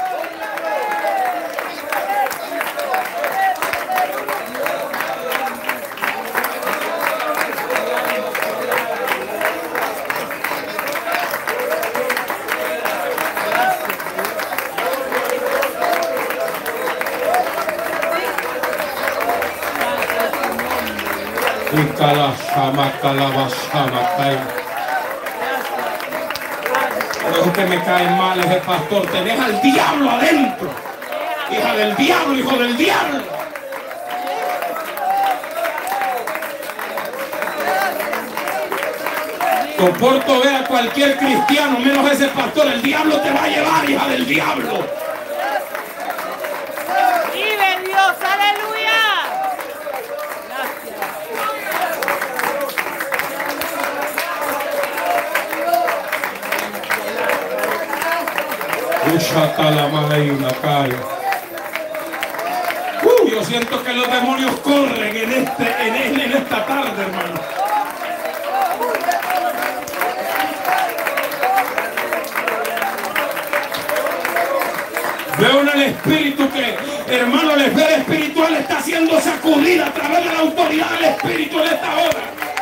Pero que me cae mal ese pastor. Tenés al diablo adentro. Hija del diablo, hijo del diablo. Soporto ver a cualquier cristiano, menos ese pastor. El diablo te va a llevar, hija del diablo. Vive Dios, aleluya. Uh, yo siento que los demonios corren en, este, en, en esta tarde, hermano. Veo en el espíritu que, hermano, la esfera espiritual está siendo sacudida a través de la autoridad del espíritu en esta hora.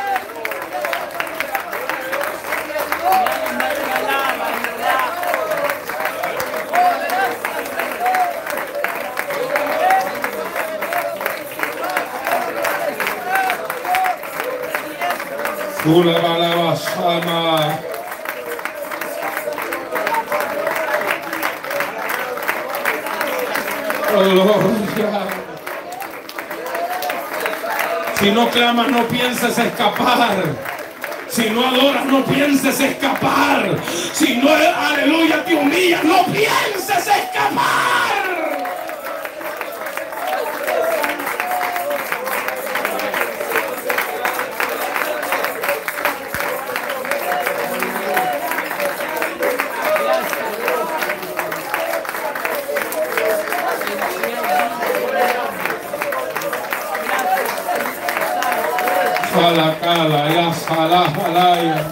Ula balaba sama. Gloria. Si no clamas, no pienses escapar. Si no adoras, no pienses escapar. Si no, aleluya, te humillas, no pienses escapar. Cala, cala, ya, sala, jalaya.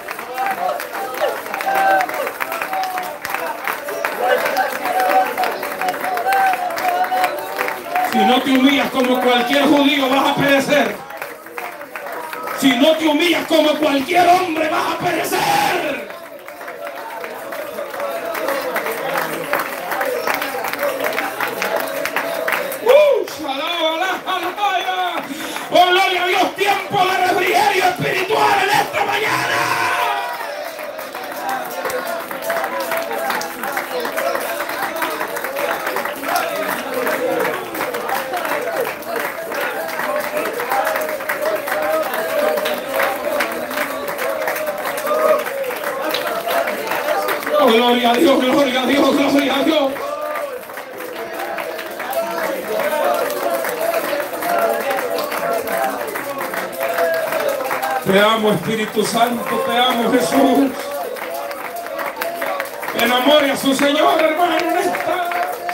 Si no te humillas como cualquier judío, vas a perecer. Si no te humillas como cualquier hombre, vas a perecer. Oh, gloria a Dios, tiempo de refrigerio espiritual en esta mañana. Oh, gloria a Dios, gloria a Dios, gloria a Dios. Te amo, Espíritu Santo, te amo, Jesús. Enamore a su Señor, hermano, en esta.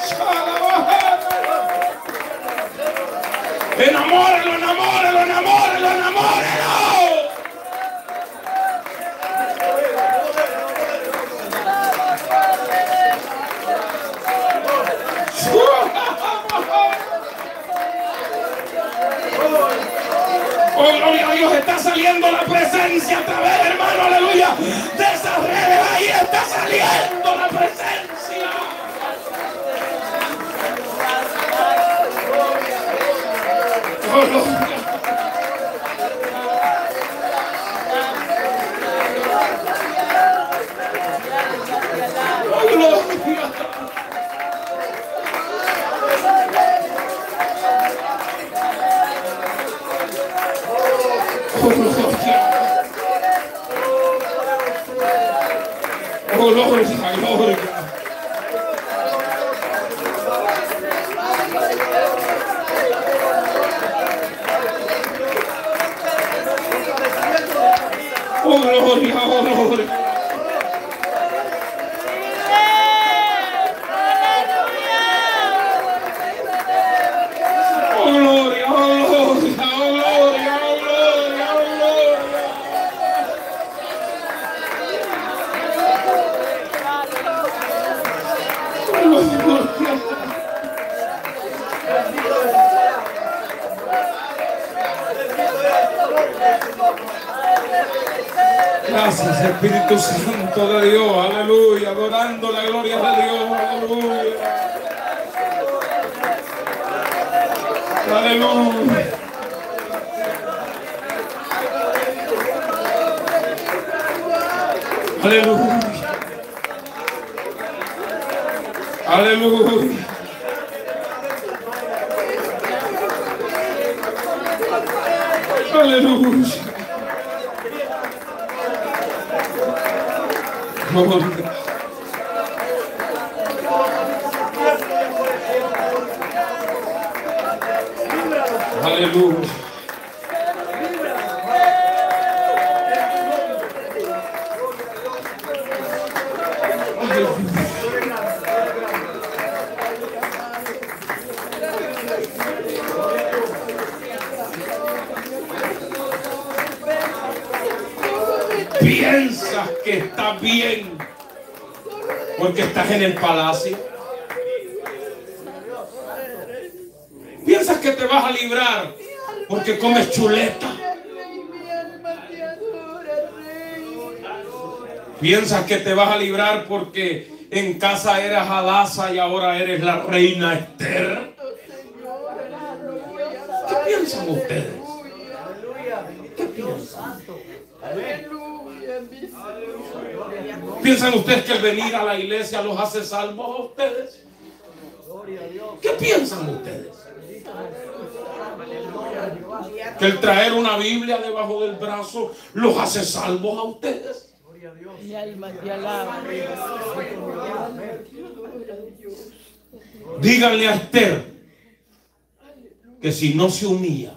Enamórelo, enamórelo, enamórelo, enamórelo. Oh, gloria a Dios, está saliendo la presencia a través, hermano, aleluya, de esas redes. Ahí está saliendo la presencia. Oh, gloria. Oh, gloria. Oh, gloria, gloria. Oh, gloria, oh, gloria. Oh, gloria, oh, gloria, oh, gloria, oh, gloria, oh, gloria. Gracias, Espíritu Santo de Dios, aleluya, adorando la gloria de Dios, aleluya. Aleluya. Aleluya. Aleluya. Aleluya. Gloria. Aleluya. Piensas que estás bien porque estás en el palacio. Piensas que te vas a librar porque comes chuleta. Piensas que te vas a librar porque en casa eras Hadasa y ahora eres la reina Esther. ¿Qué piensan ustedes? ¿Qué piensan? ¿Piensan ustedes que el venir a la iglesia los hace salvos a ustedes? ¿Qué piensan ustedes? ¿Que el traer una Biblia debajo del brazo los hace salvos a ustedes? Díganle a Esther que si no se humilla,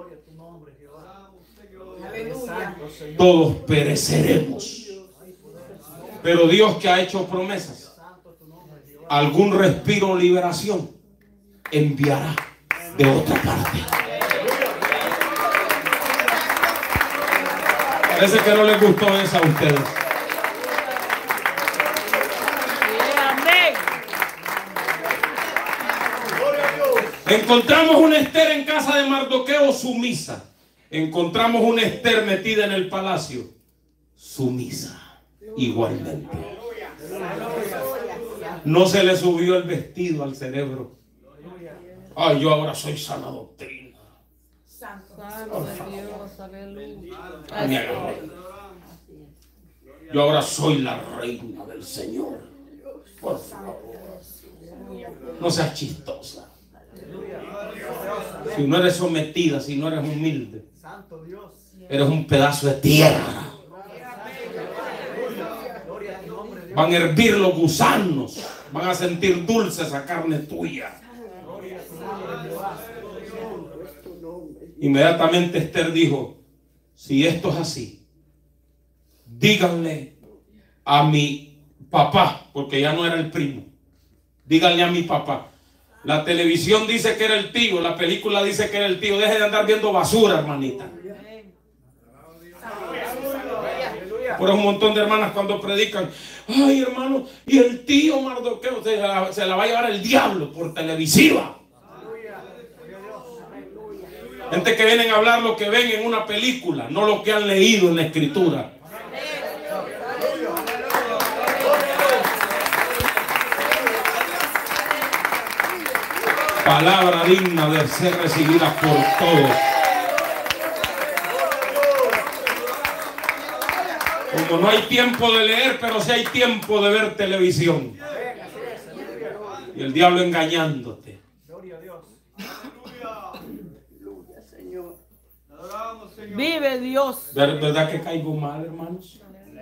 todos pereceremos. Pero Dios, que ha hecho promesas, algún respiro o liberación enviará de otra parte. Parece que no les gustó esa a ustedes. Encontramos una Esther en casa de Mardoqueo sumisa. Encontramos una Esther metida en el palacio sumisa igualmente. No se le subió el vestido al cerebro. Ay, yo ahora soy sana doctrina. No me agarré. Yo ahora soy la reina del Señor. Por favor, no seas chistosa. Si no eres sometida, si no eres humilde, eres un pedazo de tierra. Van a hervir los gusanos, van a sentir dulce esa carne tuya. Inmediatamente Esther dijo: si esto es así, díganle a mi papá, porque ya no era el primo, díganle a mi papá. La televisión dice que era el tío, la película dice que era el tío. Deje de andar viendo basura, hermanita. Por eso un montón de hermanas cuando predican: ay, hermano, y el tío Mardoqueo se la, se la va a llevar el diablo por televisiva. Gente que vienen a hablar lo que ven en una película, no lo que han leído en la escritura. Palabra digna de ser recibida por todos. Como no hay tiempo de leer, pero sí hay tiempo de ver televisión. Y el diablo engañándote. Gloria a Dios. Aleluya, Señor. Adoramos, Señor. Vive Dios. ¿Ver- ¿Verdad que caigo mal, hermanos?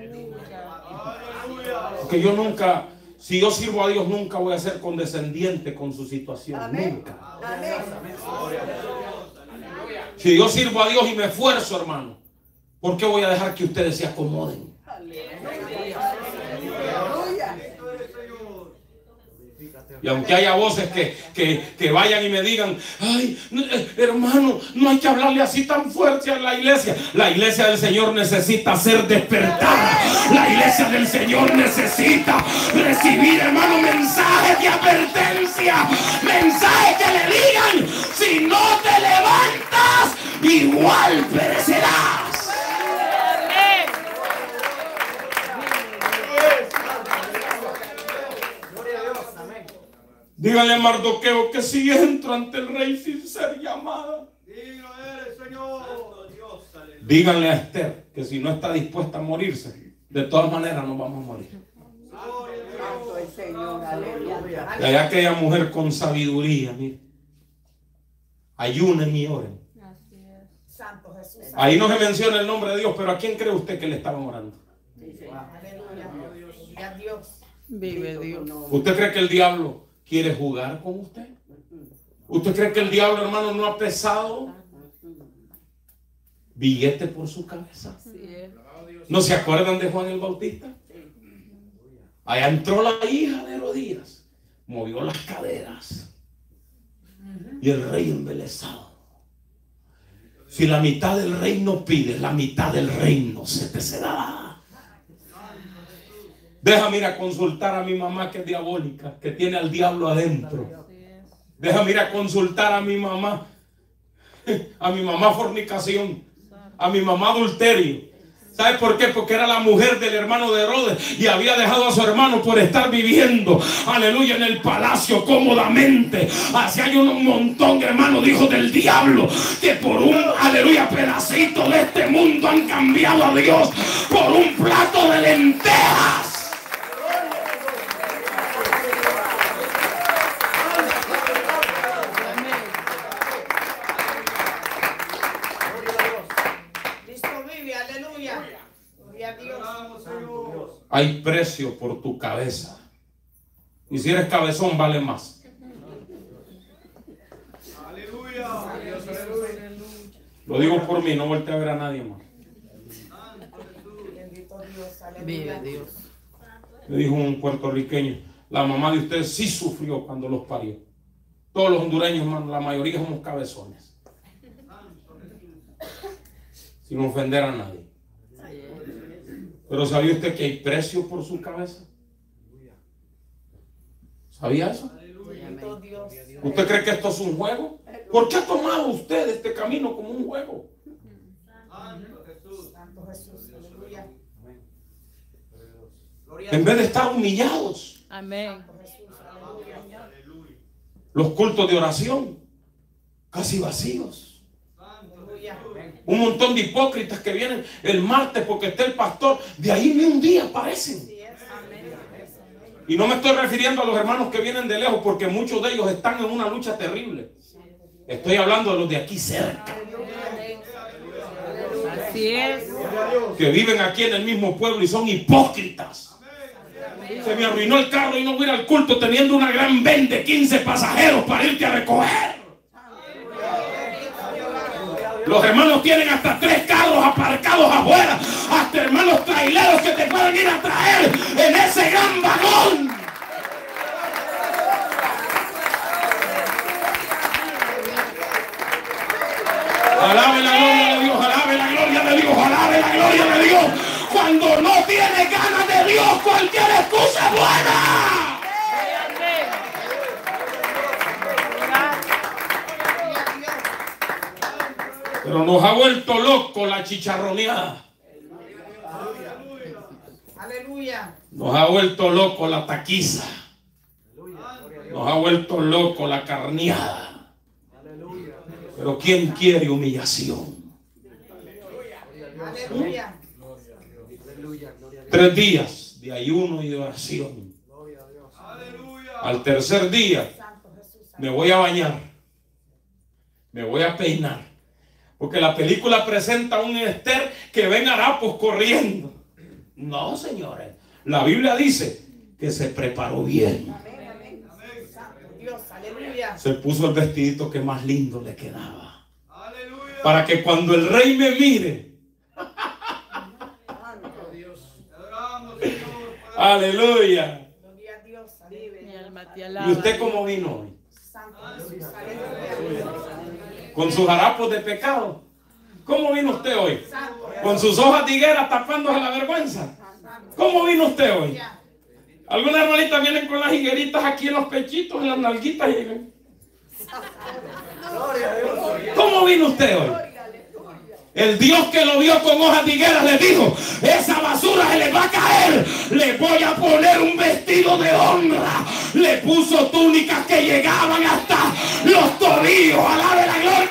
Porque yo nunca, si yo sirvo a Dios, nunca voy a ser condescendiente con su situación. Amén. Nunca. Amén. Si yo sirvo a Dios y me esfuerzo, hermano, ¿por qué voy a dejar que ustedes se acomoden? Y aunque haya voces que, que, que vayan y me digan: ay, hermano, no hay que hablarle así tan fuerte a la iglesia. La iglesia del Señor necesita ser despertada. La iglesia del Señor necesita recibir, hermano, mensajes de advertencia. Mensajes que le digan: si no te levantas, igual perecerás. Díganle a Mardoqueo que si entro ante el rey sin ser llamada. Díganle a Esther que si no está dispuesta a morirse, de todas maneras nos vamos a morir. Santo el Señor. Aleluya. Y hay aquella mujer con sabiduría, mire. Ayunen y oren. Santo Jesús. Ahí no se menciona el nombre de Dios, pero ¿a quién cree usted que le estaban orando? Aleluya. Gloria a Dios. Vive Dios. ¿Usted cree que el diablo quiere jugar con usted? ¿Usted cree que el diablo, hermano, no ha pesado billete por su cabeza? ¿No se acuerdan de Juan el Bautista? Allá entró la hija de Herodías, movió las caderas y el rey embelesado. Si la mitad del reino pides, la mitad del reino se te será. Déjame ir a consultar a mi mamá, que es diabólica, que tiene al diablo adentro. Déjame ir a consultar a mi mamá, a mi mamá fornicación, a mi mamá adulterio. ¿Sabe por qué? Porque era la mujer del hermano de Herodes y había dejado a su hermano por estar viviendo, aleluya, en el palacio cómodamente. Así hay un montón de hermanos, hijos del diablo, que por un, aleluya, pedacito de este mundo han cambiado a Dios por un plato de lentejas. Hay precio por tu cabeza. Y si eres cabezón, vale más. Aleluya. Lo digo por mí, no volteo a ver a nadie más. Vive Dios. Me dijo un puertorriqueño: la mamá de usted sí sufrió cuando los parió. Todos los hondureños, hermano, la mayoría somos cabezones. Sin ofender a nadie. Pero ¿sabía usted que hay precio por su cabeza? ¿Sabía eso? Bendito Dios. ¿Usted cree que esto es un juego? ¿Por qué ha tomado usted este camino como un juego? Santo Jesús. Aleluya. En vez de estar humillados, Amén. los cultos de oración casi vacíos. Aleluya. Un montón de hipócritas que vienen el martes porque está el pastor, de ahí ni un día aparecen. Así es. Amén. Y no me estoy refiriendo a los hermanos que vienen de lejos, porque muchos de ellos están en una lucha terrible. Estoy hablando de los de aquí cerca, Así es. que viven aquí en el mismo pueblo y son hipócritas. Se me arruinó el carro y no voy a ir al culto teniendo una gran ven de quince pasajeros para irte a recoger. Los hermanos tienen hasta tres carros aparcados afuera, hasta hermanos traileros que te pueden ir a traer en ese gran vagón. Alabe la gloria de Dios, alabe la gloria de Dios, alabe la gloria de Dios. Cuando no tienes ganas de Dios, cualquier excusa es buena. Pero nos ha vuelto loco la chicharroneada. Aleluya. Nos ha vuelto loco la taquiza. Nos ha vuelto loco la carneada. Pero ¿quién quiere humillación? Aleluya. Tres días de ayuno y de oración. Al tercer día Santo Jesús. me voy a bañar. Me voy a peinar. Porque la película presenta a un Esther que ven harapos corriendo. No, señores. La Biblia dice que se preparó bien. Amén. Amén. Santo Dios. Aleluya. Se puso el vestidito que más lindo le quedaba. Para que cuando el rey me mire. Aleluya. Gloria a Dios. Aleluya. Mi alma te ¿Y alaba. usted cómo vino hoy? Santo Jesús. Aleluya. Con sus harapos de pecado. ¿Cómo vino usted hoy? Santo. Con sus hojas de higuera tapándose la vergüenza. ¿Cómo vino usted hoy? Algunas hermanitas vienen con las higueritas aquí en los pechitos, en las nalguitas. Y... ¿Cómo vino usted hoy? El Dios que lo vio con hojas de higuera le dijo: esa basura se le va a caer. Le voy a poner un vestido de honra. Le puso túnicas que llegaban hasta los tobillos. Alabe la gloria.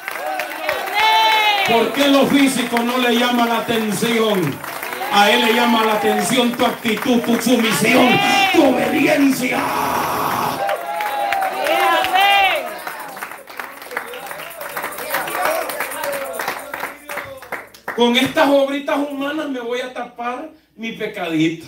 ¿Por qué lo físico no le llama la atención? A él le llama la atención tu actitud, tu sumisión, tu obediencia. Con estas obritas humanas me voy a tapar mi pecadito.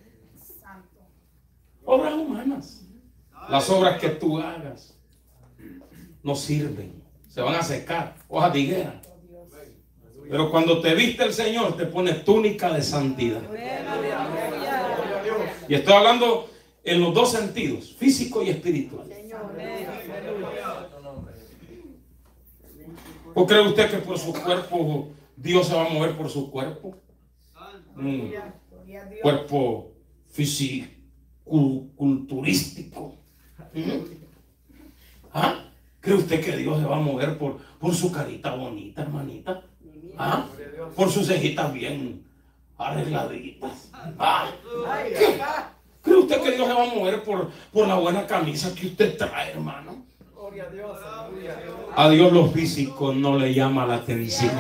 Obras humanas. Las obras que tú hagas no sirven. Se van a secar. Hojas de higuera. Pero cuando te viste el Señor, te pone túnica de santidad. Y estoy hablando en los dos sentidos, físico y espiritual. ¿O cree usted que por su cuerpo Dios se va a mover por su cuerpo? Mm. Cuerpo físico, culturístico. ¿Mm? ¿Ah? ¿Cree usted que Dios se va a mover por, por su carita bonita, hermanita? ¿Ah? Por sus cejitas bien arregladitas. ¿Ah? ¿Qué? ¿Cree usted que Dios se va a mover por, por la buena camisa que usted trae, hermano? A Dios lo físico no le llama la atención.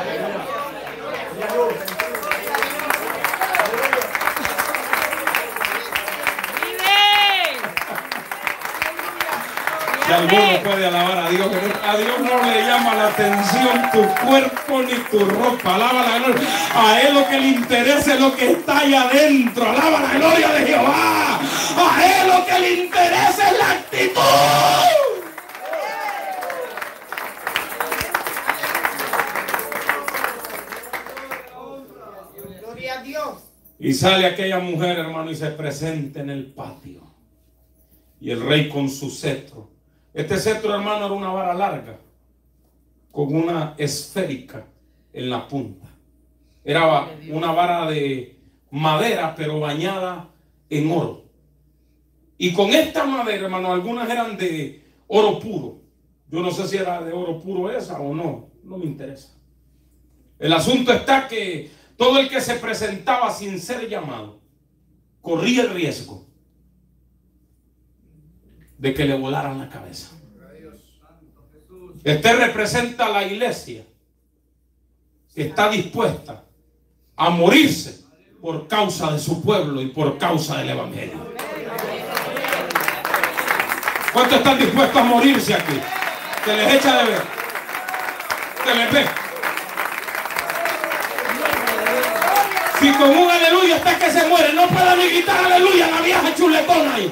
Si alguno puede alabar a Dios, a Dios no le llama la atención tu cuerpo ni tu ropa. Alaba la gloria. A Él lo que le interesa es lo que está allá adentro. Alaba la gloria de Jehová. A Él lo que le interesa es la actitud. Gloria a Dios. Y sale aquella mujer, hermano, y se presenta en el patio. Y el rey con su cetro. Este cetro, hermano, era una vara larga, con una esférica en la punta. Era una vara de, madera, pero bañada en oro. Y con esta madera, hermano, algunas eran de oro puro. Yo no sé si era de oro puro esa o no, no me interesa. El asunto está que todo el que se presentaba sin ser llamado corría el riesgo de que le volaran la cabeza. Este representa a la iglesia que está dispuesta a morirse por causa de su pueblo y por causa del evangelio. ¿Cuántos están dispuestos a morirse aquí? Que les echa de ver. Que les ve. Si con un aleluya está que se muere, no puede ni gritar aleluya la vieja chuletona ahí.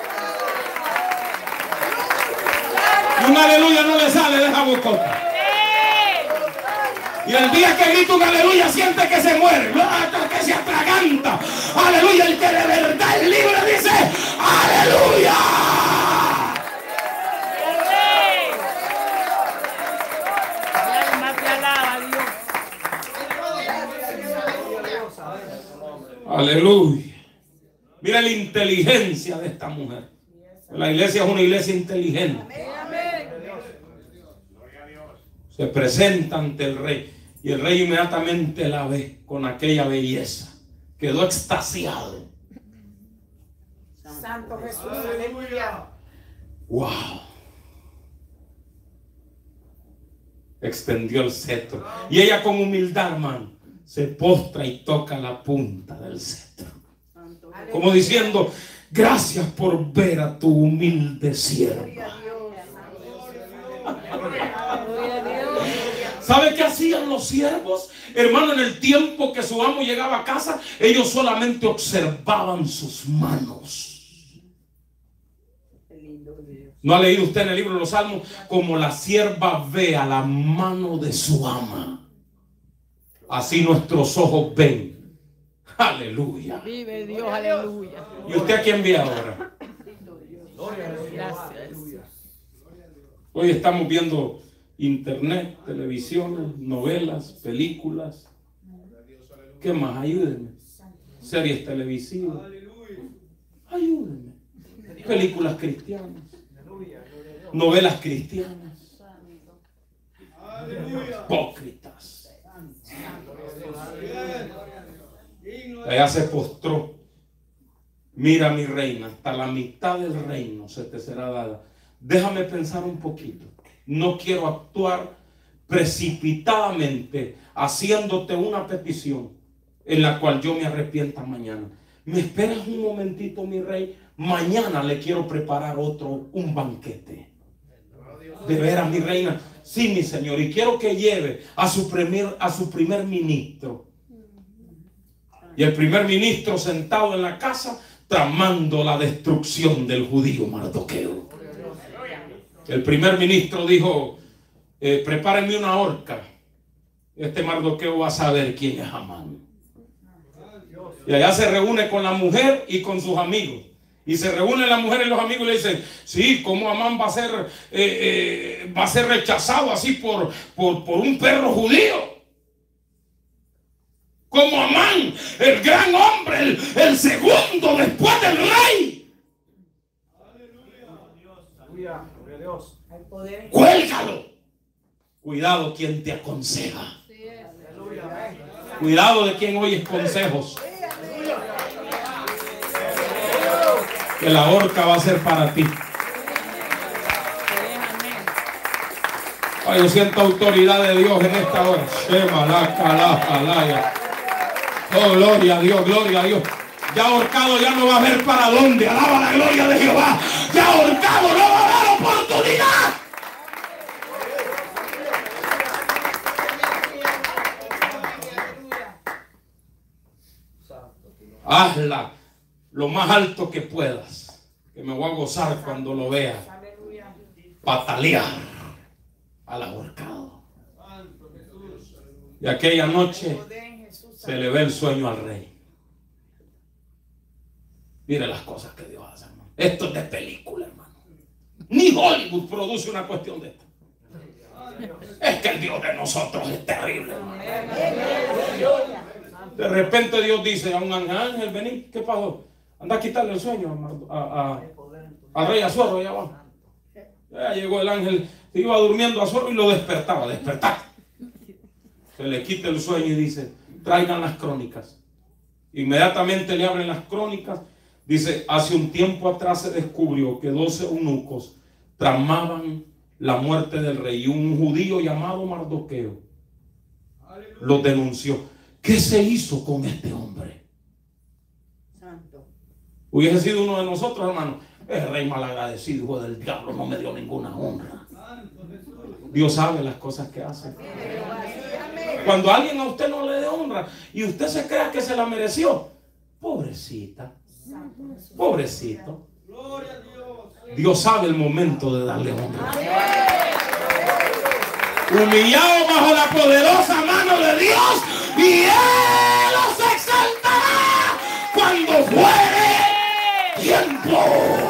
Un aleluya no le sale, deja buscar. Y el día que grita un aleluya siente que se muere, que se atraganta. Aleluya, el que de verdad es libre dice aleluya. Aleluya. Mira la inteligencia de esta mujer. La iglesia es una iglesia inteligente. Se presenta ante el rey y el rey inmediatamente la ve con aquella belleza. Quedó extasiado. Santo Jesús, aleluya. Wow. Extendió el cetro y ella con humildad, hermano, se postra y toca la punta del cetro, como diciendo: gracias por ver a tu humilde sierva. ¿Sabe qué hacían los siervos? Hermano, en el tiempo que su amo llegaba a casa, ellos solamente observaban sus manos. ¿No ha leído usted en el libro de los Salmos como la sierva ve a la mano de su ama? Así nuestros ojos ven. Aleluya. Vive Dios, aleluya. ¿Y usted a quién ve ahora? Gracias. Hoy estamos viendo internet, televisión, novelas, películas. ¿Qué más? Ayúdenme. Series televisivas. Ayúdenme. Películas cristianas. Novelas cristianas. Hipócritas. Ella se postró. Mira, mi reina, hasta la mitad del reino se te será dada. Déjame pensar un poquito. No quiero actuar precipitadamente haciéndote una petición en la cual yo me arrepienta mañana. ¿Me esperas un momentito, mi rey? Mañana le quiero preparar otro, un banquete. De veras, mi reina. Sí, mi señor. Y quiero que lleve a su primer, a su primer ministro. Y el primer ministro sentado en la casa tramando la destrucción del judío Mardoqueo. El primer ministro dijo: eh, prepárenme una horca. Este Mardoqueo va a saber quién es Amán. Y allá se reúne con la mujer y con sus amigos. Y se reúnen la mujer y los amigos y le dicen: sí, ¿cómo Amán va a ser, eh, eh, va a ser rechazado así por, por, por un perro judío? Como Amán, el gran hombre, el, el segundo después del rey. Aleluya. Dios. Cuélgalo. Cuidado quien te aconseja. Cuidado de quien oyes consejos. Que la horca va a ser para ti. Ay, yo siento autoridad de Dios en esta hora. Oh, gloria a Dios, gloria a Dios. Ya ahorcado ya no va a haber para dónde. Alaba la gloria de Jehová. Ya ahorcado no va a haber oportunidad. Hazla lo más alto que puedas, que me voy a gozar cuando lo vea patalear al ahorcado. Y aquella noche se le ve el sueño al rey. Mire las cosas que Dios hace, hermano. Esto es de película, hermano. Ni Hollywood produce una cuestión de esta. Es que el Dios de nosotros es terrible, hermano. De repente Dios dice a un ángel, ángel, vení, ¿qué pasó? Anda a quitarle el sueño a, a, a, al rey Azuero allá abajo. Ya llegó el ángel, se iba durmiendo Azuero y lo despertaba, despertar. Se le quita el sueño y dice, traigan las crónicas. Inmediatamente le abren las crónicas. Dice, hace un tiempo atrás se descubrió que doce eunucos tramaban la muerte del rey y un judío llamado Mardoqueo lo denunció. ¿Qué se hizo con este hombre? Santo. Hubiese sido uno de nosotros, hermano. El rey malagradecido, hijo del diablo, no me dio ninguna honra. Dios sabe las cosas que hace. Cuando alguien a usted no le dé honra y usted se crea que se la mereció, pobrecita, pobrecito. Dios sabe el momento de darle honra. Humillado bajo la poderosa mano de Dios, y Él los exaltará cuando fuere tiempo.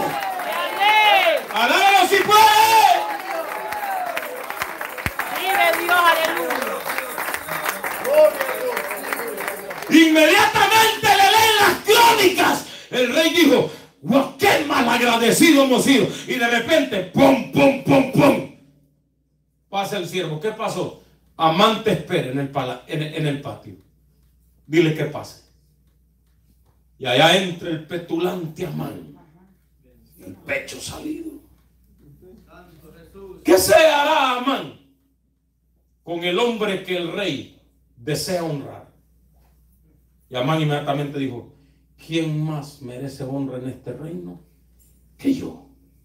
Alábalo si puede. Vive Dios, aleluya. Inmediatamente le leen las crónicas. El rey dijo, wow, qué malagradecido hemos sido. Y de repente, pum, pum, pum, pum, pasa el siervo. ¿Qué pasó? Amán te espera en el, pala, en, en el patio. Dile que pase. Y allá entra el petulante Amán, el pecho salido. ¿Qué se hará Amán con el hombre que el rey desea honrar? Y Amán inmediatamente dijo, ¿quién más merece honra en este reino que yo?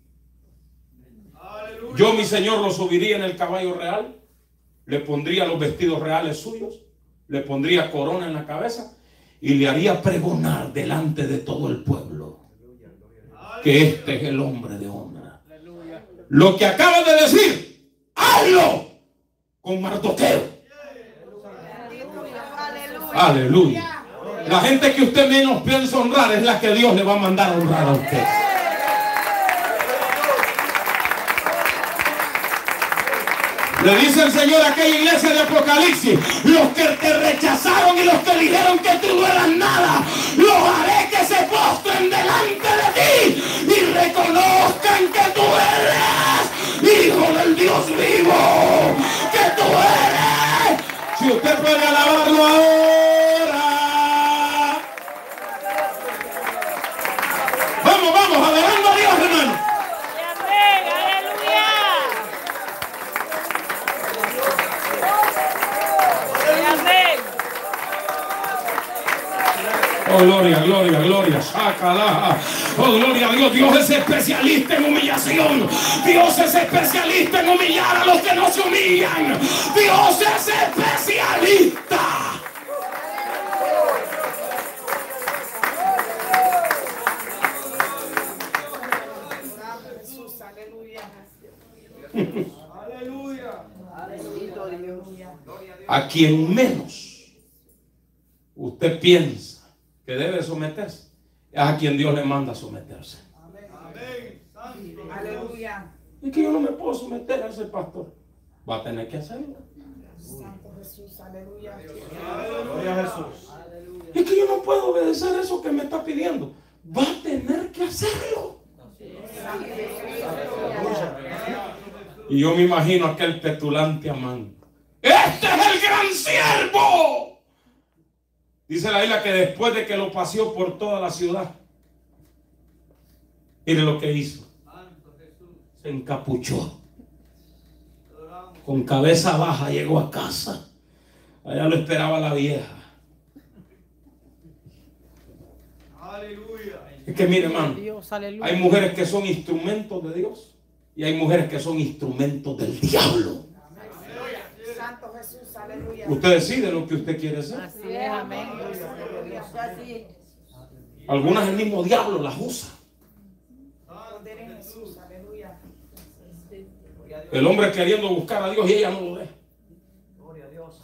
Yo, mi señor, lo subiría en el caballo real, le pondría los vestidos reales suyos, le pondría corona en la cabeza y le haría pregonar delante de todo el pueblo que este es el hombre de honra. Lo que acaba de decir, hazlo con Mardoqueo. Aleluya. La gente que usted menos piensa honrar es la que Dios le va a mandar a honrar a usted. Le dice el Señor a aquella iglesia de Apocalipsis, los que te rechazaron y los que dijeron que tú no eras nada, los haré que se postren delante de ti y reconozcan que tú eres hijo del Dios vivo, que tú eres. Si usted puede alabarlo ahora. Vamos, vamos, alabando a Dios, hermano. Oh, gloria, gloria, gloria, sácala. Oh, gloria a Dios. Dios es especialista en humillación. Dios es especialista en humillar a los que no se humillan. Dios es especialista. Jesús, aleluya. Aleluya. A quien menos usted piensa que debe someterse, es a quien Dios le manda a someterse. Amén. Aleluya. Es que yo no me puedo someter a ese pastor. Va a tener que hacerlo. Santo Jesús, aleluya. Gloria a Jesús. Es que yo no puedo obedecer eso que me está pidiendo. Va a tener que hacerlo. Y yo me imagino aquel petulante Amán. Este es el gran siervo. Dice la Biblia que después de que lo paseó por toda la ciudad, mire lo que hizo. Se encapuchó. Con cabeza baja llegó a casa. Allá lo esperaba la vieja. Aleluya. Es que mire, hermano, Dios, aleluya. hay mujeres que son instrumentos de Dios y hay mujeres que son instrumentos del diablo. Santo Jesús, aleluya. Usted decide lo que usted quiere ser. Así es, amén. Algunas el mismo diablo las usa. Poder en Jesús, aleluya. El hombre queriendo buscar a Dios y ella no lo deja. Gloria a Dios.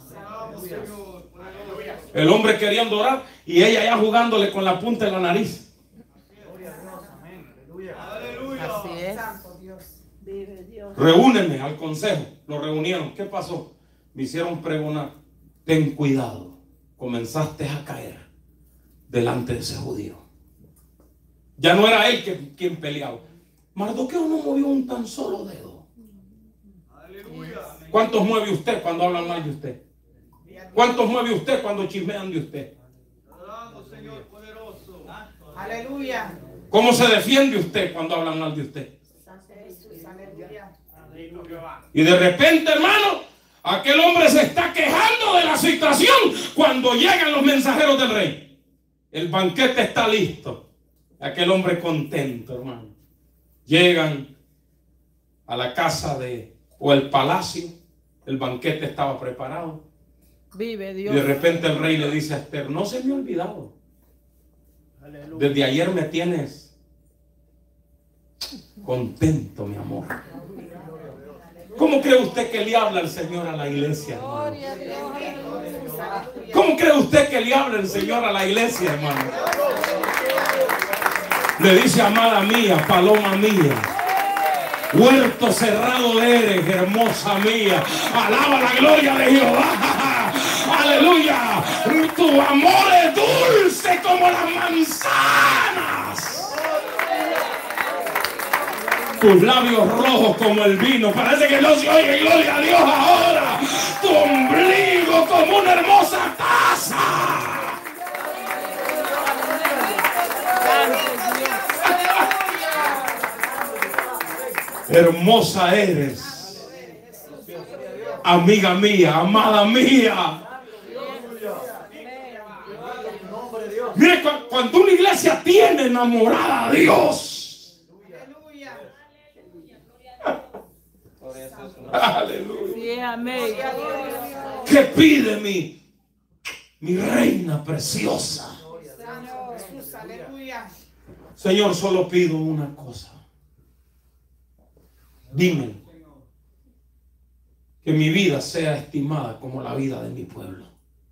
El hombre queriendo orar y ella ya jugándole con la punta de la nariz. Gloria a Dios. Amén. Aleluya. Así es. Santo Dios. Vive Dios. Reúneme al consejo. Lo reunieron. ¿Qué pasó? Me hicieron pregonar. Ten cuidado comenzaste a caer delante de ese judío. Ya no era él que, quien peleaba. Mardoqueo no movió un tan solo dedo. ¿Cuántos mueve usted cuando hablan mal de usted? ¿Cuántos mueve usted cuando chismean de usted? Aleluya. ¿Cómo se defiende usted cuando hablan mal de usted? Y de repente, hermano, aquel hombre se está quejando de la situación cuando llegan los mensajeros del rey. El banquete está listo. Aquel hombre contento, hermano. Llegan a la casa de, o el palacio. El banquete estaba preparado. Vive Y Dios. de repente el rey le dice a Esther: no se me ha olvidado. Desde ayer me tienes contento, mi amor. ¿Cómo cree usted que le habla el Señor a la iglesia, hermano? ¿Cómo cree usted que le habla el Señor a la iglesia, hermano? Le dice: amada mía, paloma mía, huerto cerrado eres, hermosa mía. Alaba la gloria de Jehová. Aleluya. Tu amor es dulce como las manzanas. Tus labios rojos como el vino. Parece que no se oye, gloria a Dios ahora. Tu ombligo como una hermosa taza. Hermosa eres, amiga mía, amada mía. Mire, cuando una iglesia tiene enamorada a Dios, aleluya. Sí, amén. ¿Qué pide mi, mi reina preciosa? Jesús, aleluya. Señor, solo pido una cosa. Dime que mi vida sea estimada como la vida de mi pueblo.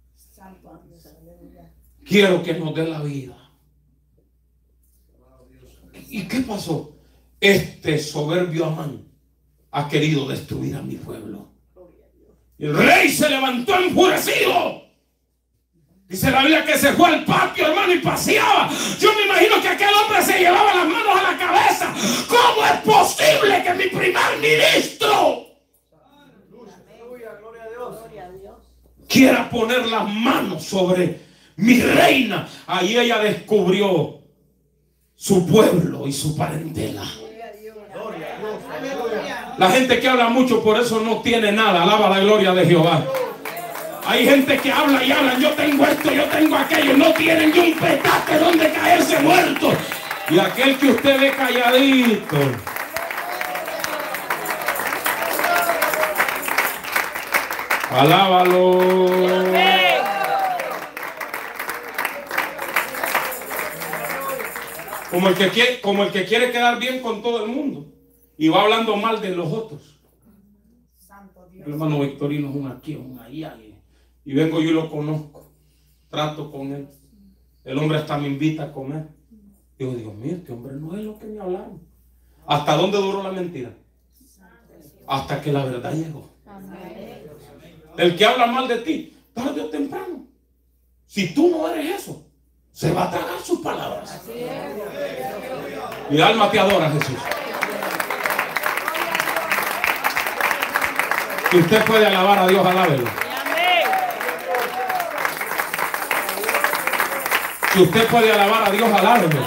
Quiero que nos dé la vida. ¿Y qué pasó? Este soberbio Amán ha querido destruir a mi pueblo. Y el rey se levantó enfurecido. Dice la Biblia que se fue al patio, hermano, y paseaba. Yo me imagino que aquel hombre se llevaba las manos a la cabeza. ¿Cómo es posible que mi primer ministro quiera poner las manos sobre mi reina? Ahí ella descubrió su pueblo y su parentela. La gente que habla mucho por eso no tiene nada. Alaba la gloria de Jehová. Hay gente que habla y habla: yo tengo esto, yo tengo aquello. No tienen ni un petate donde caerse muertos. Y aquel que usted ve calladito, alábalo. Como el que quiere, como el que quiere quedar bien con todo el mundo y va hablando mal de los otros. El hermano Victorino es un aquí, un allá. Y vengo yo y lo conozco. Trato con él. El hombre hasta me invita a comer. Digo, Dios mío, este hombre no es lo que me hablaron. ¿Hasta dónde duró la mentira? Hasta que la verdad llegó. El que habla mal de ti, tarde o temprano, si tú no eres eso, se va a tragar sus palabras. Mi alma te adora, Jesús. Si usted puede alabar a Dios, alábelo. Si usted puede alabar a Dios, alábelo.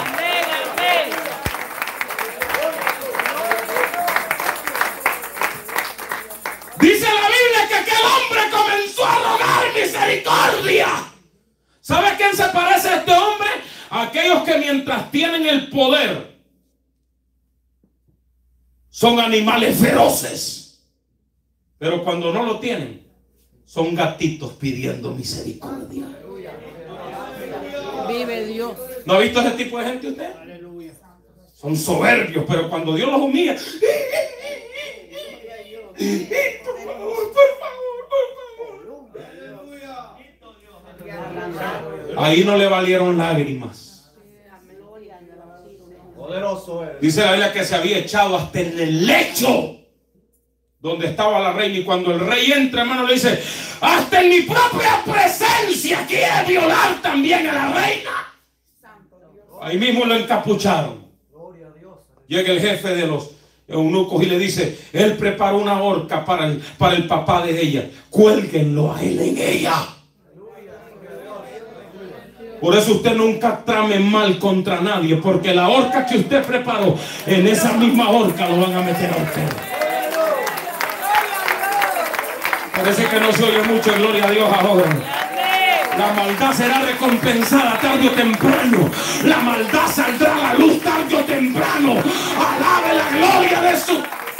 Dice la Biblia que aquel hombre comenzó a rogar misericordia. ¿Sabe a quién se parece a este hombre? A aquellos que mientras tienen el poder son animales feroces. Pero cuando no lo tienen, son gatitos pidiendo misericordia. Vive Dios. ¿No ha visto ese tipo de gente usted? Son soberbios, pero cuando Dios los humilla, por favor, por favor, por favor. Ahí no le valieron lágrimas. Poderoso es. Dice la Biblia que se había echado hasta en el lecho donde estaba la reina. Y cuando el rey entra, hermano, le dice: hasta en mi propia presencia quiere violar también a la reina. Ahí mismo lo encapucharon. Llega el jefe de los eunucos y le dice: él preparó una horca para el, para el papá de ella. Cuélguenlo a él en ella. Por eso usted nunca trame mal contra nadie, porque la horca que usted preparó, en esa misma horca lo van a meter a usted. Parece que no se oye mucho, gloria a Dios ahora. La maldad será recompensada tarde o temprano. La maldad saldrá a la luz tarde o temprano. Alabe la gloria de su...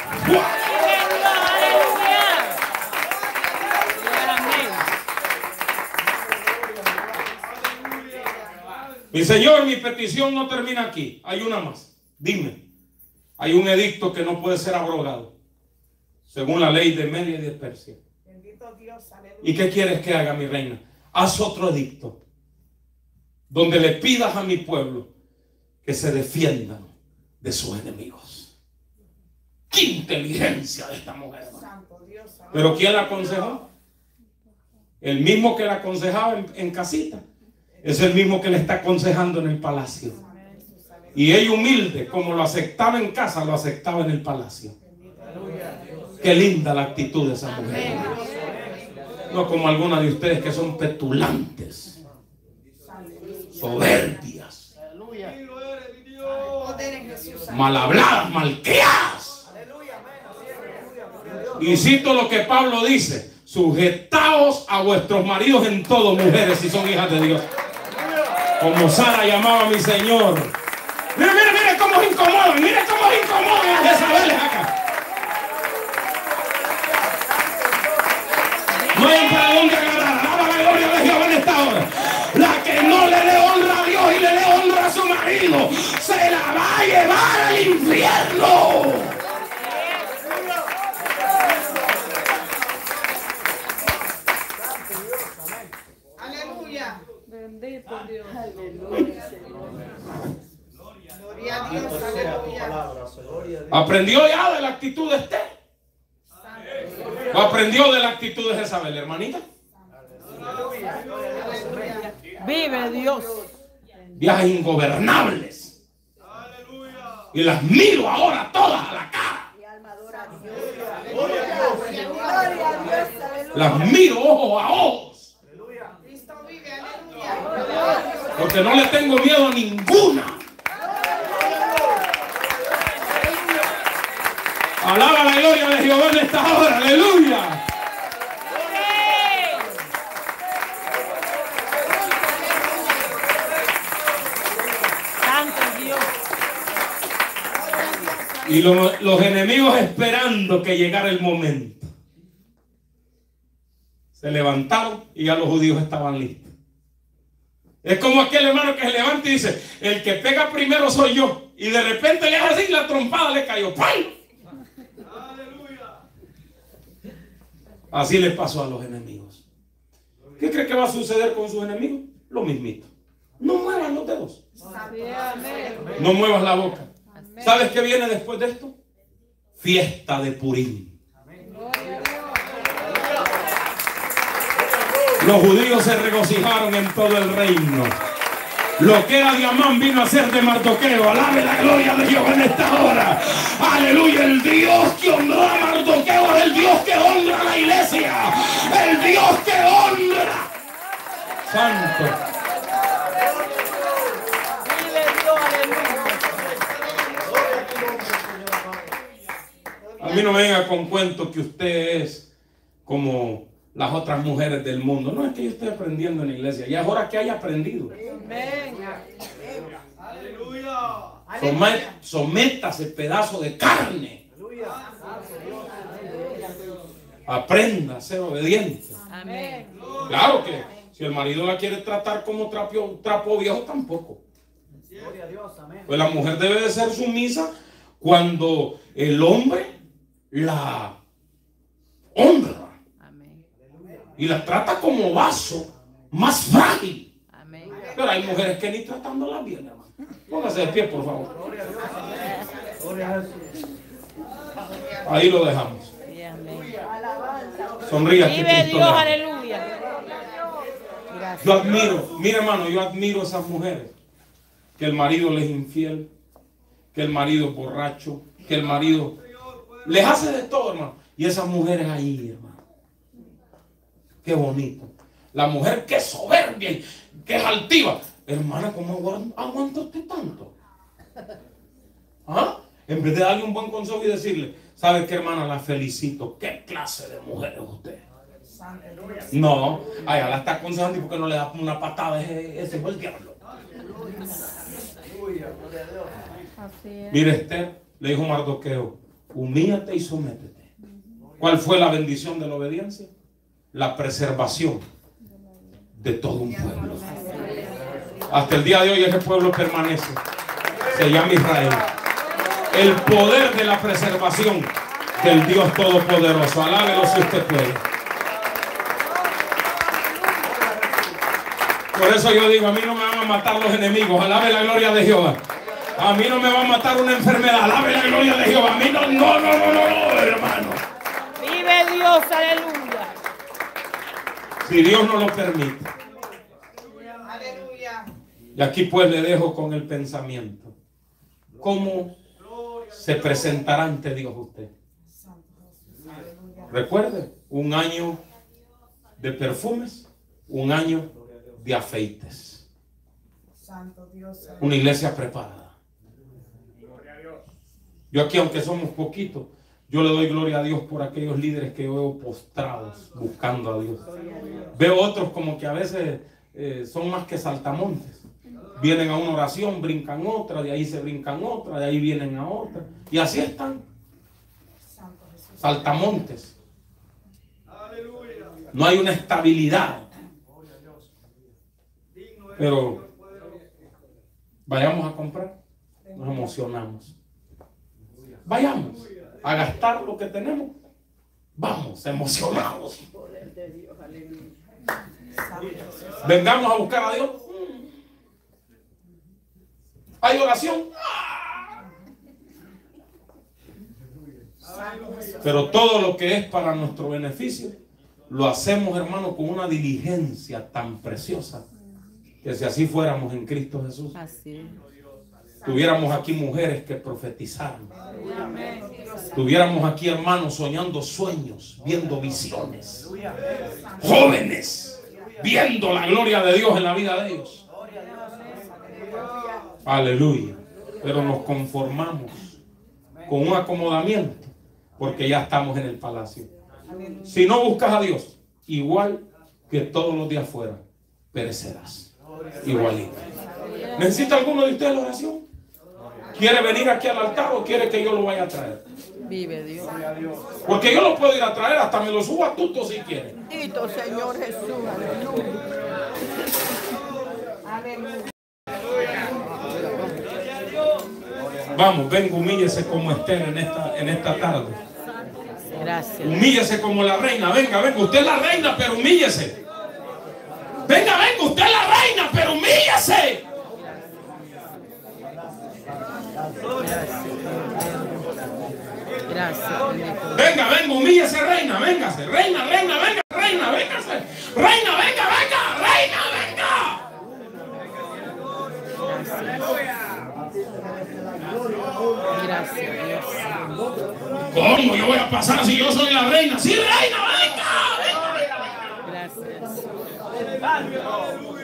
Mi Señor, mi petición no termina aquí. Hay una más. Dime. Hay un edicto que no puede ser abrogado, según la ley de Media y de Persia. Bendito Dios, aleluya. ¿Y qué quieres que haga, mi reina? Haz otro edicto donde le pidas a mi pueblo que se defiendan de sus enemigos. ¡Qué inteligencia de esta mujer! Santo Dios, aleluya. ¿Pero quién la aconsejó? El mismo que la aconsejaba en, en casita es el mismo que le está aconsejando en el palacio. Y ella, humilde, como lo aceptaba en casa, lo aceptaba en el palacio. Qué linda la actitud de esa mujer. No como algunas de ustedes que son petulantes, soberbias, mal habladas, malcriadas. Y cito lo que Pablo dice: sujetaos a vuestros maridos en todo, mujeres, si son hijas de Dios. Como Sara llamaba a mi Señor. Mire, mire, mire cómo es incomodan, mire cómo es incomodan las Jezabeles acá. No hay para dónde agarrar. Alaba la gloria de Jehová en esta hora. La que no le dé honra a Dios y le dé honra a su marido, se la va a llevar al infierno. Aleluya. Bendito Dios. Gloria a Dios, aleluya. ¿Aprendió ya de la actitud de Esther? ¿O aprendió de la actitud de Jezabel, hermanita? Vive Dios. Viajes ingobernables. Y las miro ahora todas a la cara. Las miro ojo a ojos. Cristo vive, aleluya. Porque no le tengo miedo a ninguna. Alaba la gloria de Jehová en esta hora. Aleluya. Santo Dios. Y lo- los enemigos esperando que llegara el momento. Se levantaron y ya los judíos estaban listos. Es como aquel hermano que se levanta y dice: el que pega primero soy yo. Y de repente le hace así, la trompada le cayó. ¡Pam! Así les pasó a los enemigos. ¿Qué cree que va a suceder con sus enemigos? Lo mismito. No muevas los dedos. No muevas la boca. ¿Sabes qué viene después de esto? Fiesta de Purim. Los judíos se regocijaron en todo el reino. Lo que era de Amán vino a ser de Mardoqueo. Alabe la gloria de Jehová en esta hora. Aleluya. El Dios que honró a Mardoqueo es el Dios que honra a la iglesia. El Dios que honra. Santo. Vive Dios, aleluya. A mí no me venga con cuento que usted es como las otras mujeres del mundo. No es que yo esté aprendiendo en la iglesia. Ya es hora que haya aprendido. Somé- Sométase, pedazo de carne. Aprenda a ser obediente. Amén. Claro que si el marido la quiere tratar como trapo, trapo viejo, tampoco. Pues la mujer debe de ser sumisa cuando el hombre la honra Amén. y la trata como vaso más frágil. Amén. Pero hay mujeres que ni tratándolas bien, hermano. Póngase de pie, por favor. Ahí lo dejamos. Sí, amén. Sonría que Vive Cristo le Dios, ama. aleluya. Gracias. Yo admiro, mira hermano, yo admiro a esas mujeres que el marido les es infiel, que el marido es borracho, que el marido les hace de todo, hermano. Y esas mujeres ahí, hermano. Qué bonito. La mujer que es soberbia y que es altiva. Hermana, ¿cómo aguanta, aguanta usted tanto? ¿Ah? En vez de darle un buen consejo y decirle, ¿sabe qué, hermana? La felicito. ¿Qué clase de mujer es usted? No, allá la está aconsejando y porque no le da una patada, ese, ese fue el diablo. Así es. Mire, Esther, le dijo Mardoqueo, humíllate y sométete. ¿Cuál fue la bendición de la obediencia? La preservación de todo un pueblo. Hasta el día de hoy ese pueblo permanece. Se llama Israel. El poder de la preservación del Dios Todopoderoso. Alábelo si usted puede. Por eso yo digo, a mí no me van a matar los enemigos. Alabe la gloria de Jehová. A mí no me va a matar una enfermedad. Alabe la gloria de Jehová. A mí no, no, no, no, no, no, hermano. Vive Dios, aleluya. Si Dios no lo permite. Aleluya. Y aquí pues le dejo con el pensamiento. ¿Cómo se presentará ante Dios usted? Recuerde, un año de perfumes, un año de afeites. Santo Dios. Una iglesia preparada. Yo aquí, aunque somos poquitos, yo le doy gloria a Dios por aquellos líderes que veo postrados buscando a Dios. Veo otros como que a veces eh, son más que saltamontes. Vienen a una oración, brincan otra, de ahí se brincan otra, de ahí vienen a otra. Y así están. Saltamontes. No hay una estabilidad. Pero vayamos a comprar, nos emocionamos. Vayamos a gastar lo que tenemos. Vamos, emocionados. Vengamos a buscar a Dios. ¿Hay oración? Pero todo lo que es para nuestro beneficio, lo hacemos, hermano, con una diligencia tan preciosa, que si así fuéramos en Cristo Jesús, Así es. tuviéramos aquí mujeres que profetizaran. Tuviéramos aquí hermanos soñando sueños, viendo visiones. Jóvenes viendo la gloria de Dios en la vida de ellos. Aleluya. Pero nos conformamos con un acomodamiento porque ya estamos en el palacio. Si no buscas a Dios, igual que todos los días fuera, perecerás. Igualito. ¿Necesita alguno de ustedes la oración? ¿Quiere venir aquí al altar o quiere que yo lo vaya a traer? Vive Dios. Porque yo lo puedo ir a traer, hasta me lo subo a tuto si quiere. Bendito Señor Jesús, aleluya. Vamos, venga, humíllese como Esther en esta, en esta tarde. Gracias. Humíllese como la reina. Venga, venga, usted es la reina, pero humíllese. Venga, venga, usted es la reina, pero humíllese. Gracias. Bendito. Venga, venga, humíllese, reina, véngase. Reina, reina, venga, reina, véngase. Reina, venga, venga, reina, venga. Gracias, Dios. ¿Cómo yo voy a pasar si yo soy la reina? Sí, reina, venga, venga. Gracias.